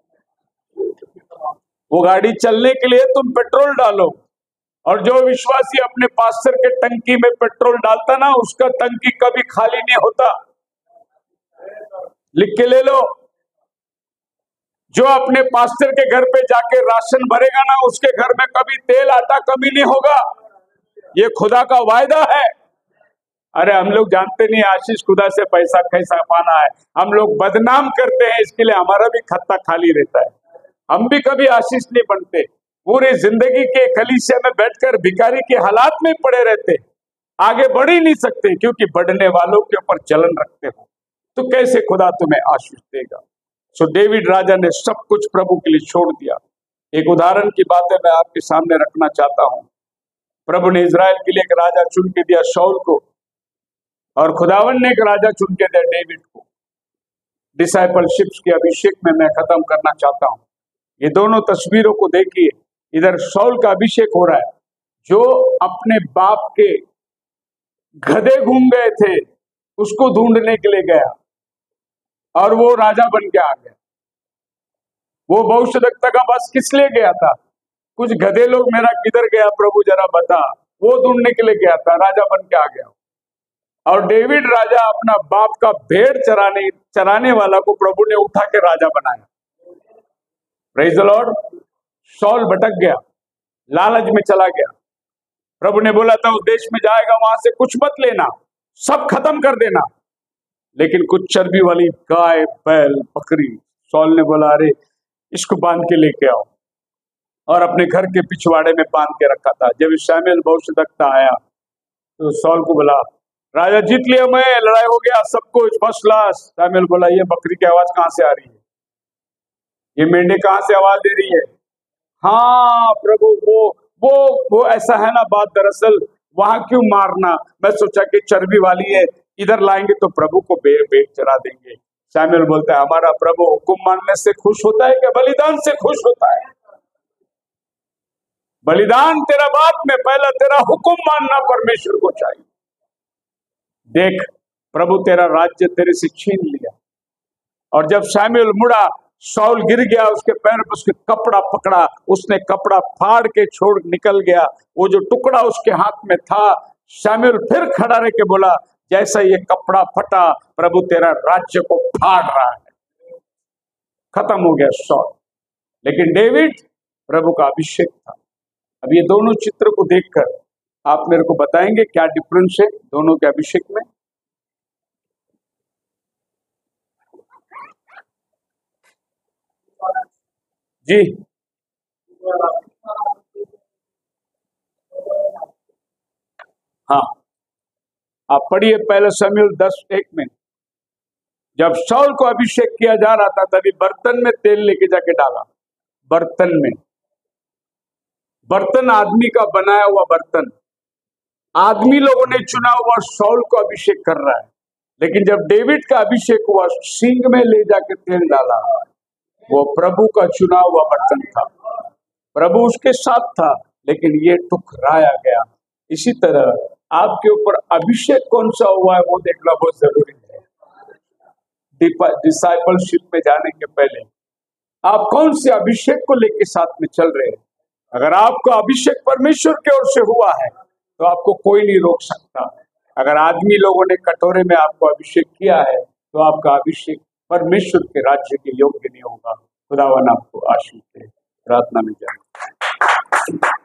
वो गाड़ी चलने के लिए तुम पेट्रोल डालो। और जो विश्वासी अपने पास्टर के टंकी में पेट्रोल डालता ना, उसका टंकी कभी खाली नहीं होता, लिख के ले लो। जो अपने पास्टर के घर पे जाके राशन भरेगा ना, उसके घर में कभी तेल आटा कमी नहीं होगा, ये खुदा का वायदा है। अरे हम लोग जानते नहीं आशीष खुदा से पैसा कैसा पाना है, हम लोग बदनाम करते हैं, इसके लिए हमारा भी खत्ता खाली रहता है। हम भी कभी आशीष नहीं बनते, पूरी जिंदगी के कलीसिया में बैठकर भिखारी के हालात में पड़े रहते, आगे बढ़ ही नहीं सकते, क्योंकि बढ़ने वालों के ऊपर जलन रखते हो, तो कैसे खुदा तुम्हें आशीष देगा। सो डेविड राजा ने सब कुछ प्रभु के लिए छोड़ दिया। एक उदाहरण की बातें मैं आपके सामने रखना चाहता हूं। प्रभु ने इजराइल के लिए एक राजा चुन के दिया शाऊल को, और खुदावन ने एक राजा चुन के दिया डेविड को। डिसाइपलशिप्स के अभिषेक में मैं खत्म करना चाहता हूं। ये दोनों तस्वीरों को देखिए, इधर शाऊल का अभिषेक हो रहा है, जो अपने बाप के गधे घूम गए थे उसको ढूंढने के लिए गया और वो राजा बन के आ गया। वो भविष्यद्वक्ता का पास किस लिए गया था? कुछ गधे लोग मेरा किधर गया प्रभु जरा बता, वो ढूंढने के लिए गया था, राजा बन के आ गया। और डेविड राजा अपना बाप का भेड़ चराने चराने वाला को प्रभु ने उठा के राजा बनाया। Praise the Lord. शाऊल भटक गया, लालच में चला गया। प्रभु ने बोला था उस देश में जाएगा, वहां से कुछ मत लेना, सब खत्म कर देना, लेकिन कुछ चर्बी वाली गाय, बैल, बकरी। शाऊल ने बोला अरे इसको बांध के लेके आओ, और अपने घर के पिछवाड़े में बांध के रखा था। जब शमूएल भविष्यद्वक्ता आया तो शाऊल को बोला राजा जीत लिया मैं, लड़ाई हो गया, सब कुछ फर्स्ट क्लास। शमूएल बोला ये बकरी की आवाज कहां से आ रही है, ये मेंढे कहां से आवाज दे रही है? हाँ प्रभु, वो वो वो ऐसा है ना बात, दरअसल वहां क्यों मारना, मैं सोचा कि चर्बी वाली है, इधर लाएंगे तो प्रभु को बे बेट चढ़ा देंगे। शमूएल बोलता है हमारा प्रभु हुक्म मानने से खुश होता है क्या बलिदान से खुश होता है? बलिदान तेरा बात में, पहला तेरा हुक्म मानना परमेश्वर को चाहिए। देख प्रभु तेरा राज्य तेरे से छीन लिया। और जब शमूएल मुड़ा, शाऊल गिर गया, उसके पैर पर उसके कपड़ा पकड़ा, उसने कपड़ा फाड़ के छोड़ निकल गया। वो जो टुकड़ा उसके हाथ में था, शमूएल फिर खड़ा रह के बोला जैसा ये कपड़ा फटा, प्रभु तेरा राज्य को फाड़ रहा है। खत्म हो गया शाऊल। लेकिन डेविड प्रभु का अभिषेक था। अब ये दोनों चित्र को देखकर आप मेरे को बताएंगे क्या डिफरेंस है दोनों के अभिषेक में? जी हाँ, आप पढ़िए पहले शमूएल दस एक में। जब शाऊल को अभिषेक किया जा रहा था, तभी बर्तन में तेल लेके जाके डाला। बर्तन में, बर्तन आदमी का बनाया हुआ बर्तन, आदमी लोगों ने चुना हुआ शाऊल को अभिषेक कर रहा है। लेकिन जब डेविड का अभिषेक हुआ, सींग में ले जाके तेल डाला, वो प्रभु का चुना हुआ बर्तन था, प्रभु उसके साथ था, लेकिन ये ठुकराया गया। इसी तरह आपके ऊपर अभिषेक कौन सा हुआ है वो देखना बहुत जरूरी है। डिसाइपलशिप में जाने के पहले आप कौन से अभिषेक को लेके साथ में चल रहे हैं। अगर आपका अभिषेक परमेश्वर की ओर से हुआ है तो आपको कोई नहीं रोक सकता। अगर आदमी लोगों ने कटोरे में आपको अभिषेक किया है तो आपका अभिषेक परमेश्वर के राज्य के योग्य नहीं होगा। खुदावन आपको आशीष दे। प्रार्थना में जाए।